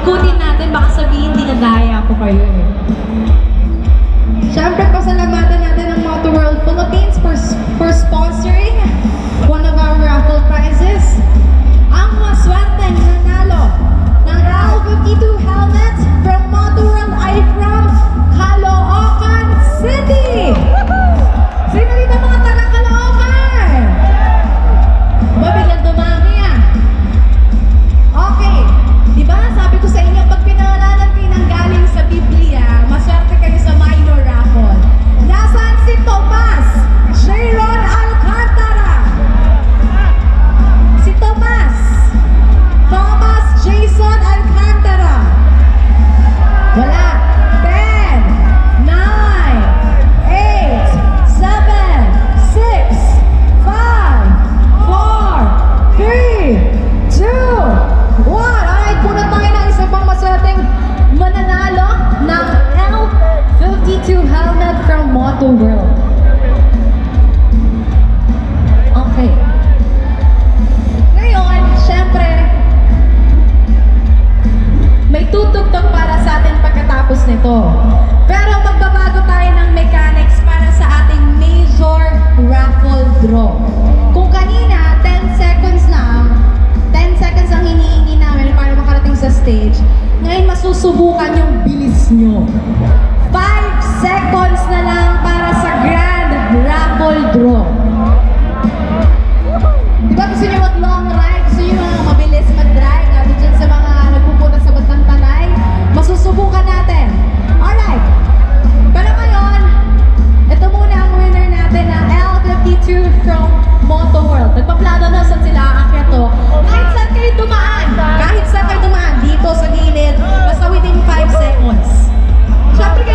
ikutin natin, baka sabihin dinadaya ko kayo eh. Siyempre, pasalamatan natin ang Moto World Philippines for, for sponsoring one of our raffle prizes. Ang maswerteng nanalo ng L fifty-two helmet from Moto World ay from Caloocan City! Sino dito mga taga Caloocan? Ba, biglang dumami ah. Okay, di ba sabi ko sa inyo, pag pinangalanan kayo ng galing sa Biblia, maswerte kayo sa minor raffle. Nasaan si Tomas Jayron Alcantara? Si Tomas Thomas Jason Alcantara. Wala. ten, nine, eight, seven, six, five, four, three, two, one. Alright, punot tayo ng isa pang maswerteng mananalo ng L fifty-two helmet from Moto World. Okay. Ngayon, syempre, may tutugtog para sa atin pagkatapos nito. Pero magbabago tayo ng mechanics para sa ating major raffle draw. Kung kanina, ten seconds lang, ten seconds ang hinihingi namin para makarating sa stage, ngayon masusubukan yung bilis nyo. five seconds na lang para sa grand raffle draw. Diba gusto nyo mag long ride? Gusto nyo mga mabilis mag-drive? Lalo dyan sa mga nagpupunta sa Batang Tanay? Masusubukan natin. Alright. Pero ngayon, ito muna ang winner natin na L fifty-two from Moto World. Nagpaplano na saan sila aakyat to. Kahit saan kayo dumaan. Kahit saan kayo dumaan. Dito sa gilid. Basta within five seconds. Siyempre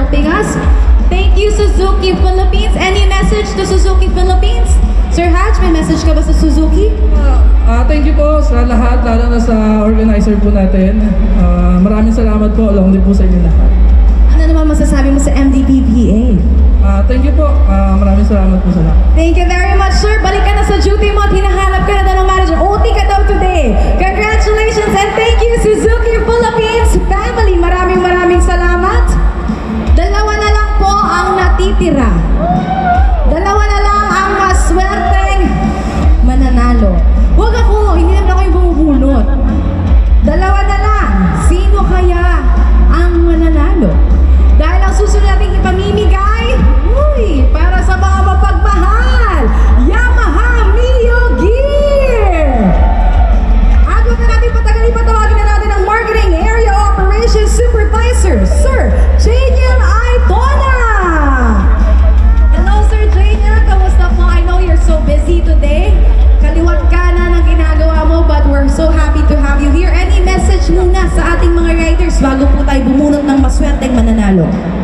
helping us. Thank you, Suzuki Philippines. Any message to Suzuki Philippines? Sir Haj, may message ka ba sa Suzuki? Ah, thank you po sa lahat, lalo na sa organizer po natin. Ah, maraming salamat po, along din po sa inyo lahat. Ano naman masasabi mo sa M D P P A? Ah, thank you po, ah, maraming salamat po sa lahat. Thank you very much, sir. Balik ka na sa duty mo at hinahanap ka na daw ng manager. O T ka daw today. Congratulations and thank you, Suzuki Philippines family. Maraming maraming salamat. Dalawa na lang po ang natitira. Dalawa na lang ang maswerteng mananalo. Huwag ako, hindi naman ako yung bumubulot. Dalawa na lang. Sino kaya ang mananalo? Dahil ang susunod nating ipamimigay, uy, para sa mga mapagmahal, Yamaha Mio Gear! At huwag na natin patagalin, patawagin na natin ang Marketing Area Operations Supervisor, Sir Janiel Aitona! Hello, Sir Janiel. Kamusta po? I know you're so busy today. Kaliwat ka na ng ginagawa mo, but we're so happy to have you here. Any message muna sa ating mga riders bago po tayo bumunot ng maswerteng mananalo?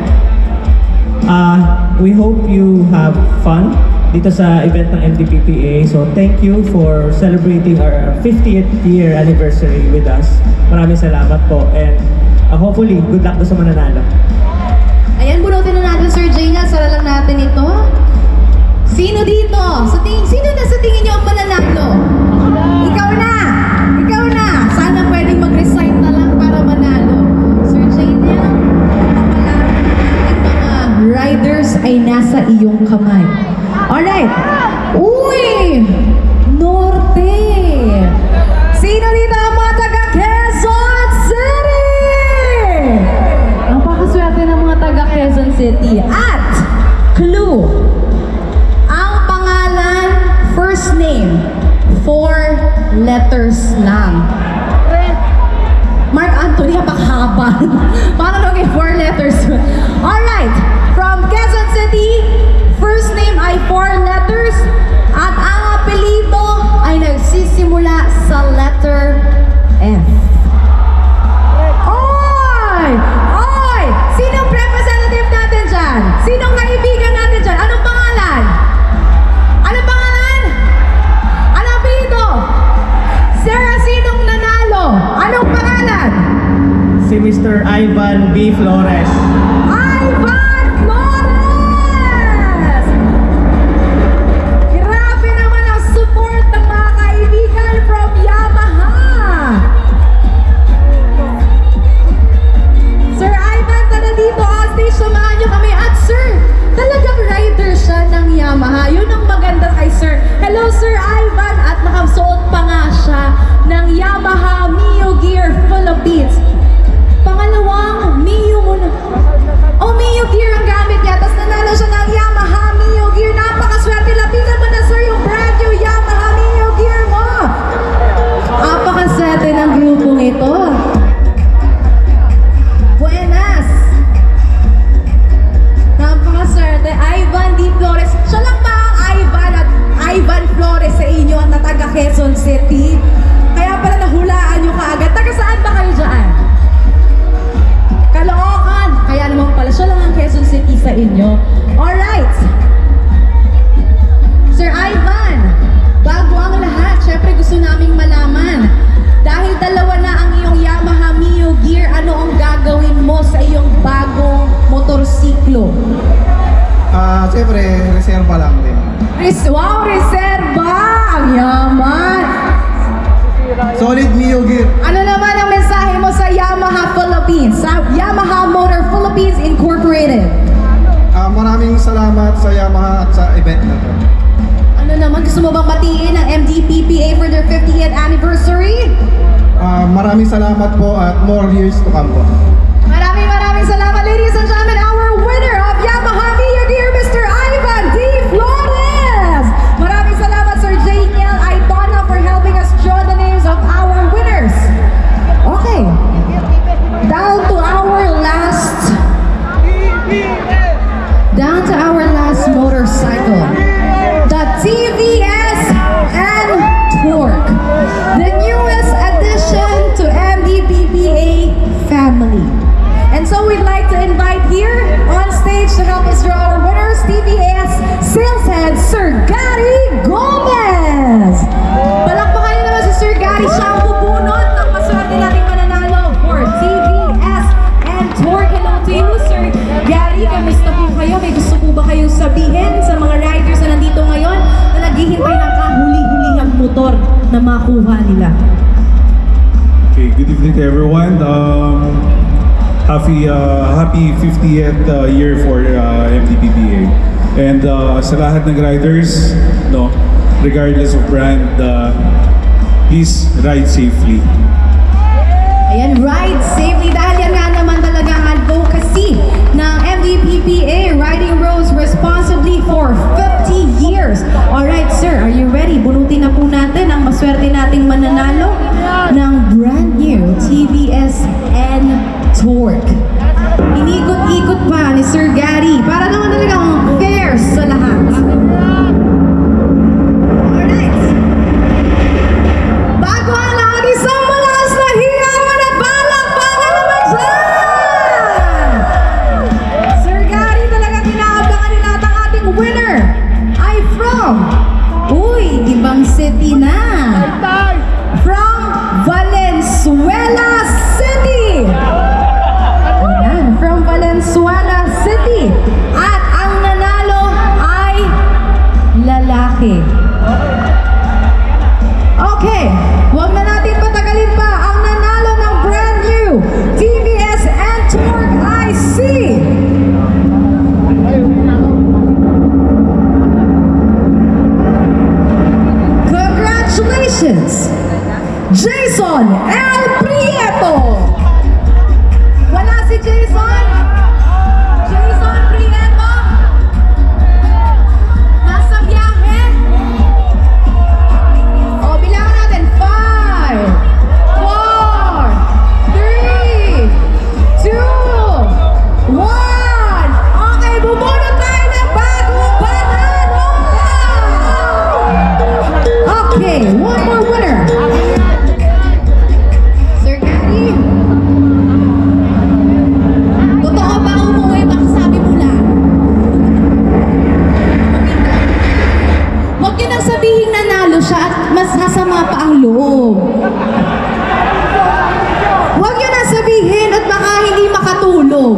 Uh, we hope you have fun dito sa event ng M D P P A. So thank you for celebrating our fiftieth year anniversary with us. Maraming salamat po and uh, hopefully good luck do sa mananalo. Ayan, bunutin na natin, Sir Janiel. Sara lang natin ito. Sino dito? Sa tingin, sino na sa tingin niyo ang mananalo? Ikaw na! Ikaw na! Sana pwedeng mag-recite na lang para manalo. Sir Janiel, ang mga riders ay nasa iyong kamay. Alright! Uy! Norte! Sino dito ang mga taga Quezon City? Ang pakaswerte ng mga taga Quezon City. At, clue! Ang pangalan, first name, four letters lang. Mark Anthony, napakahaba. Paano nung okay, four letters? Alright, from Quezon City, first name ay four letters at ang apelido ay nagsisimula sa letter F. Oy! Oy! Sinong representative natin dyan? Sinong kaibigan natin dyan? Anong pangalan? Anong pangalan? Anong apelido? Sarah, sinong nanalo? Anong pangalan? Si Mister Ivan B. Flores. Ivan Flores! Grabe naman ang support ng mga kaibigan from Yamaha! Sir Ivan, tara dito on stage, samahan niyo kami. At sir, talagang rider siya ng Yamaha. Yun ang maganda kay sir. Hello, Sir Ivan! At nakasuot pa nga siya ng Yamaha Mio Gear Philippines. Pangalawang, Mio muna. Oh, Mio Gear ang gamit niya. Tapos nanalo siya ng Yamaha Mio Gear. Napakaswerte. Lapitan mo na, sir, yung brand new Yamaha Mio Gear mo. Napakaswerte ng grupong ito. Buenas. Napakaswerte. Ivan D. Flores. Siya lang ba ang Ivan at Ivan Flores sa inyo at na taga Quezon City? Kaya pala nahulaan nyo kaagad. Taga saan ba kayo dyan? Caloocan. Kaya naman pala, siya lang ang Quezon City sa inyo. Alright. Sir Ivan, bago ang lahat, syempre gusto naming malaman. Dahil dalawa na ang iyong Yamaha Mio Gear, ano ang gagawin mo sa iyong bagong motorsiklo? Ah, uh, siyempre, reserva lang din. Res wow, reserva! Ang yaman! Solid Mio Gear. Ano naman ang mensahe mo sa Yamaha Philippines? Sa Yamaha Motor Philippines Incorporated? Uh, maraming salamat sa Yamaha at sa event na to. Ano naman, gusto mo bang batiin ang M D P P A for their fiftieth anniversary? Uh, maraming salamat po at more years to come po. Maraming maraming salamat, ladies and gentlemen. Our winner of Yamaha Mio Gear, Mister Ivan D. Flores. Maraming salamat, Sir Janiel Aitona, for helping us draw the names of our winners. Okay. Down to our last... Down to our last motorcycle. The T V S N Torque. The newest addition to M D P P A family. And so we'd like to invite here on up is our winners, T V S Sales Head, Sir Gary Gomez! Palakpakan niyo naman si Sir Gary, siya ang bubunot ng maswerte nating mananalo for T V S and Torque. Hello to you, Sir Gary. Kamusta po kayo? May gusto po ba kayong sabihin sa mga riders na nandito ngayon na naghihintay ng kahuli-hulihang motor na makuha nila? Okay, good evening to everyone. Um, happy uh, happy fiftieth uh, year for uh, M D P P A. And uh, sa lahat ng riders, no, regardless of brand, uh, please ride safely. Ayan, ride safely. Dahil yan nga naman talaga ang advocacy ng M D P P A, riding roads responsibly for fifty years. Alright, sir, are you ready? Bunutin na po natin ang maswerte nating mananalo ng brand new T V S and Torque. Inikot-ikot pa ni Sir Gary para naman talagang fair sa lahat. Alright. Bago ang lahat, isang malas na hiyawan at balak-balak naman dyan! Sir Gary, talagang inaabangan din natin ang ating winner ay from, uy, ibang city na. From Valenzuela City! Ayan, from Valenzuela City. At ang nanalo ay lalaki. Okay, huwag na natin patagalin pa. Ang nanalo ng brand new T V S and Torque I C. Congratulations, Jason L. Prieto. Wala si Jason? Jason Prieto? Nasa biyahe? O, bilangan natin. Five, four, three, two, one. Okay, bubunot tayo ng bagong banano. Okay, one more winner. Sir Gary, totoo ba umuwi? Baka sabi mo lang. Huwag niyo nang sabihin nanalo siya at mas sasama pa ang loob. Huwag niyo nang sabihin at baka hindi makatulog.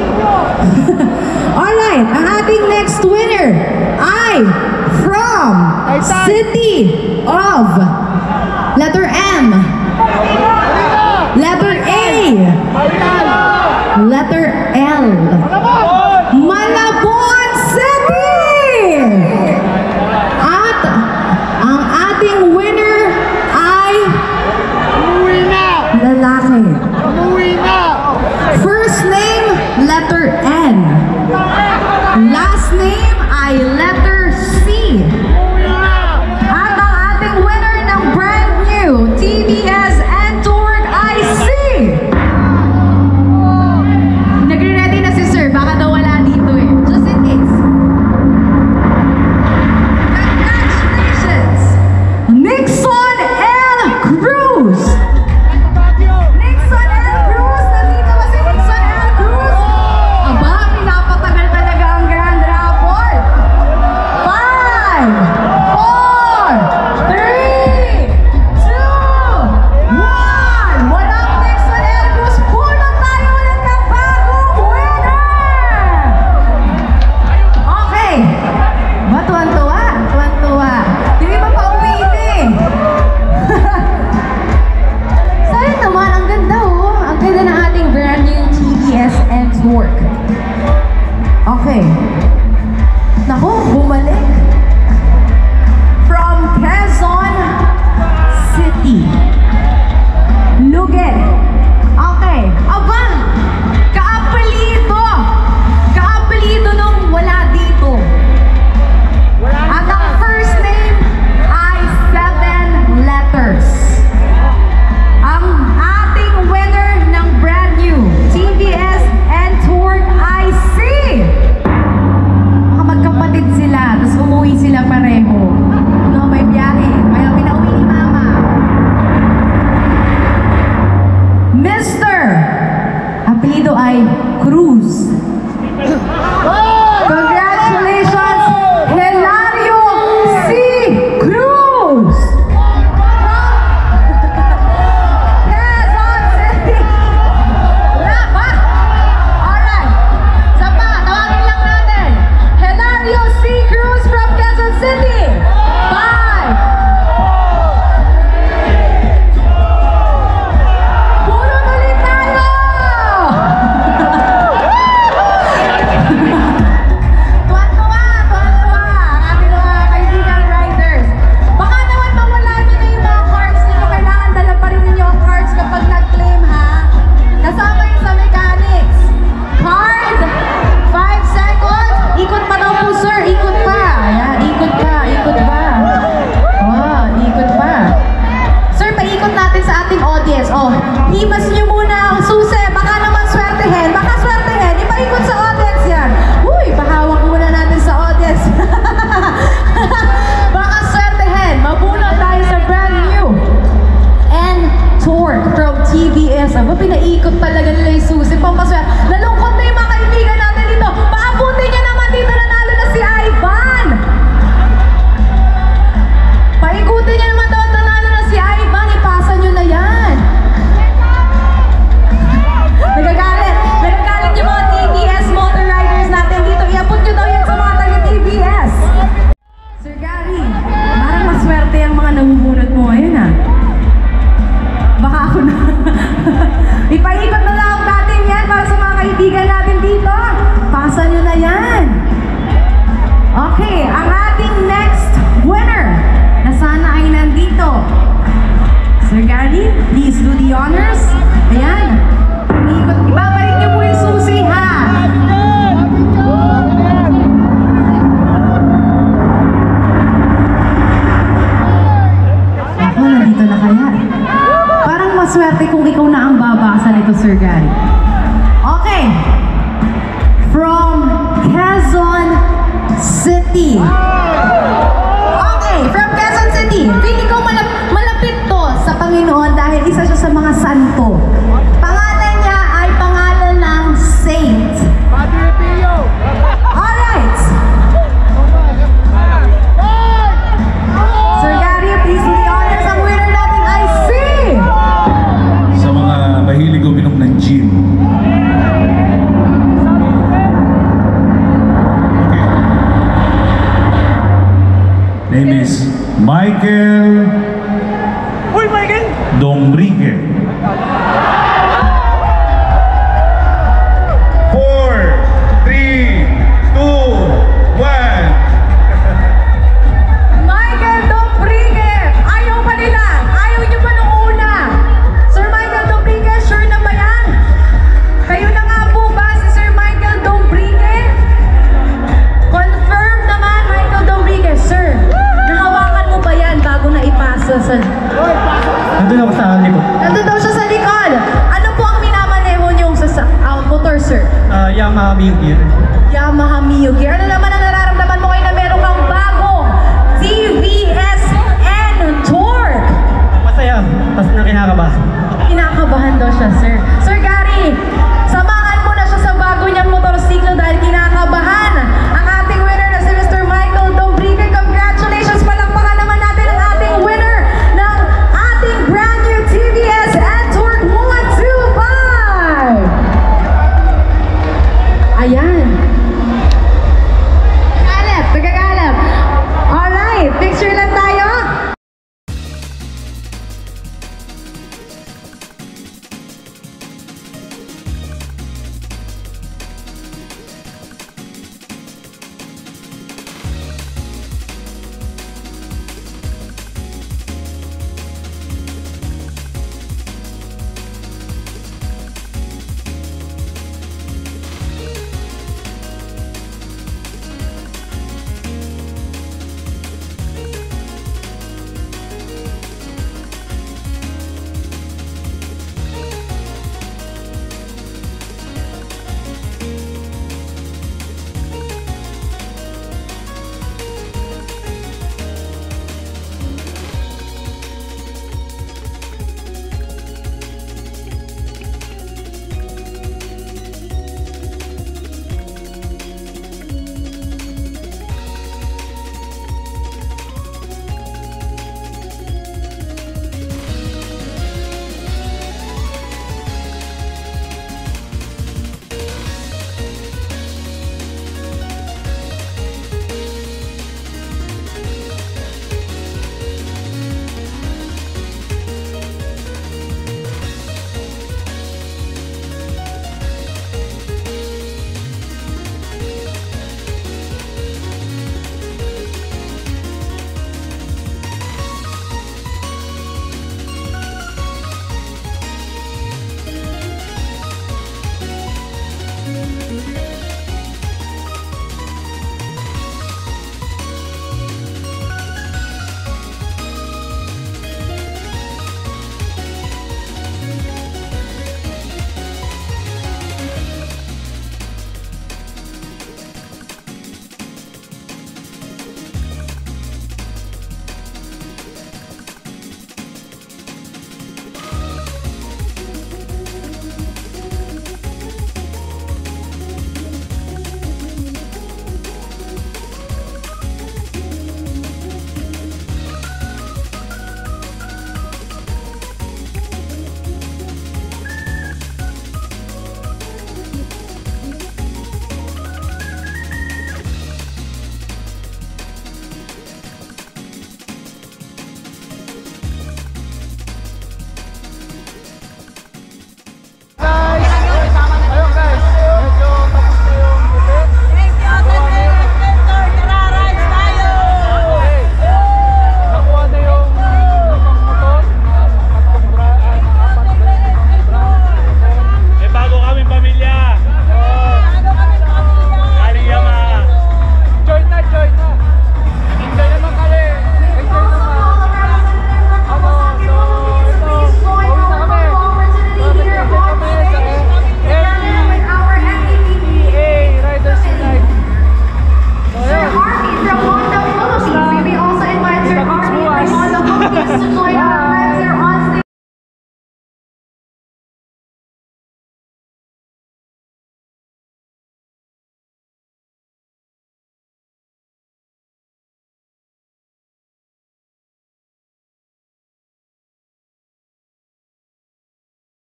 Alright, ang ating next winner ay from City of letter M, letter A, letter L, Malabon City! At ang ating winner ay lalaki. First name, letter N. Last name ay letter C. At ang ating winner ng brand new T V S and Torque I C. Nagre-ready na si Sir, baka daw wala dito eh. Just in case. Congratulations, Nixon L. Cruz. Nixon L. Cruz, nandito ba si Nixon L. Cruz? Aba, pinapatagal talaga ang Grand Rapol. Five, four, three, two, one. What up, Nixon L. Cruz? Punot tayo ulit ng bagong winner! Okay. Ba, tuwan-tuwa? Tuwan-tuwa. Yung iba pa uwi eh. Sayang naman, ang ganda oh. Ang ganda ng ating brand new T V S and Torque. Okay. Naku, bumalik. From Quezon City. Luge. Okay. Aba, kaapelido. Kaapelido nung wala dito. At ang first name ay seven letters. Ang ating winner ng brand new T V S and Torque I C. Baka magkapatid sila, tapos umuwi sila pareho. No, may biyahe. Kaya pinauwi ni Mama. Mister Apelido ay Cruz. kaibigan natin dito. Pasa nyo na yan. Okay, ang ating next winner na sana ay nandito. Sir Gary, please do the honors. Ayan. Ikot, ibabalik niyo po yung susi, ha? Ako, nandito na kaya. Parang maswerte kung ikaw na ang babasa nito, Sir Gary. Okay. From Quezon City. Okay, from Quezon City. Pili ko malap malapit to sa Panginoon dahil isa siya sa mga santo. Pangalan niya ay pangalan ng Saint. Padre Pio. Alright. Sir Gary, please do the honors. Ang winner natin ay si... Sa mga mahilig uminom ng gin. Name is Michael Uy, Michael Dombrigue. Four, three, two, one. Michael Dombrigue! Ayaw pa nila! Ayaw niyo pa nung una! Sir Michael Dombrigue, sure na ba yan? Kayo na nga po ba si Sir Michael Dombrigue? Confirm naman, Michael Dombrigue, sir. Nahawakan mo ba yan bago na ipasa sa... Nandun ako sa likod. Nandun daw siya sa likod. Ano po ang minamaneho niyong sa uh, motor, sir? Uh, Yamaha Mio Gear. Yamaha Mio Gear. Ano naman ang nararamdaman mo kayo na meron kang bagong T V S N Torque? Masaya. Tapos na kinakabahan. Kinakabahan daw siya, sir.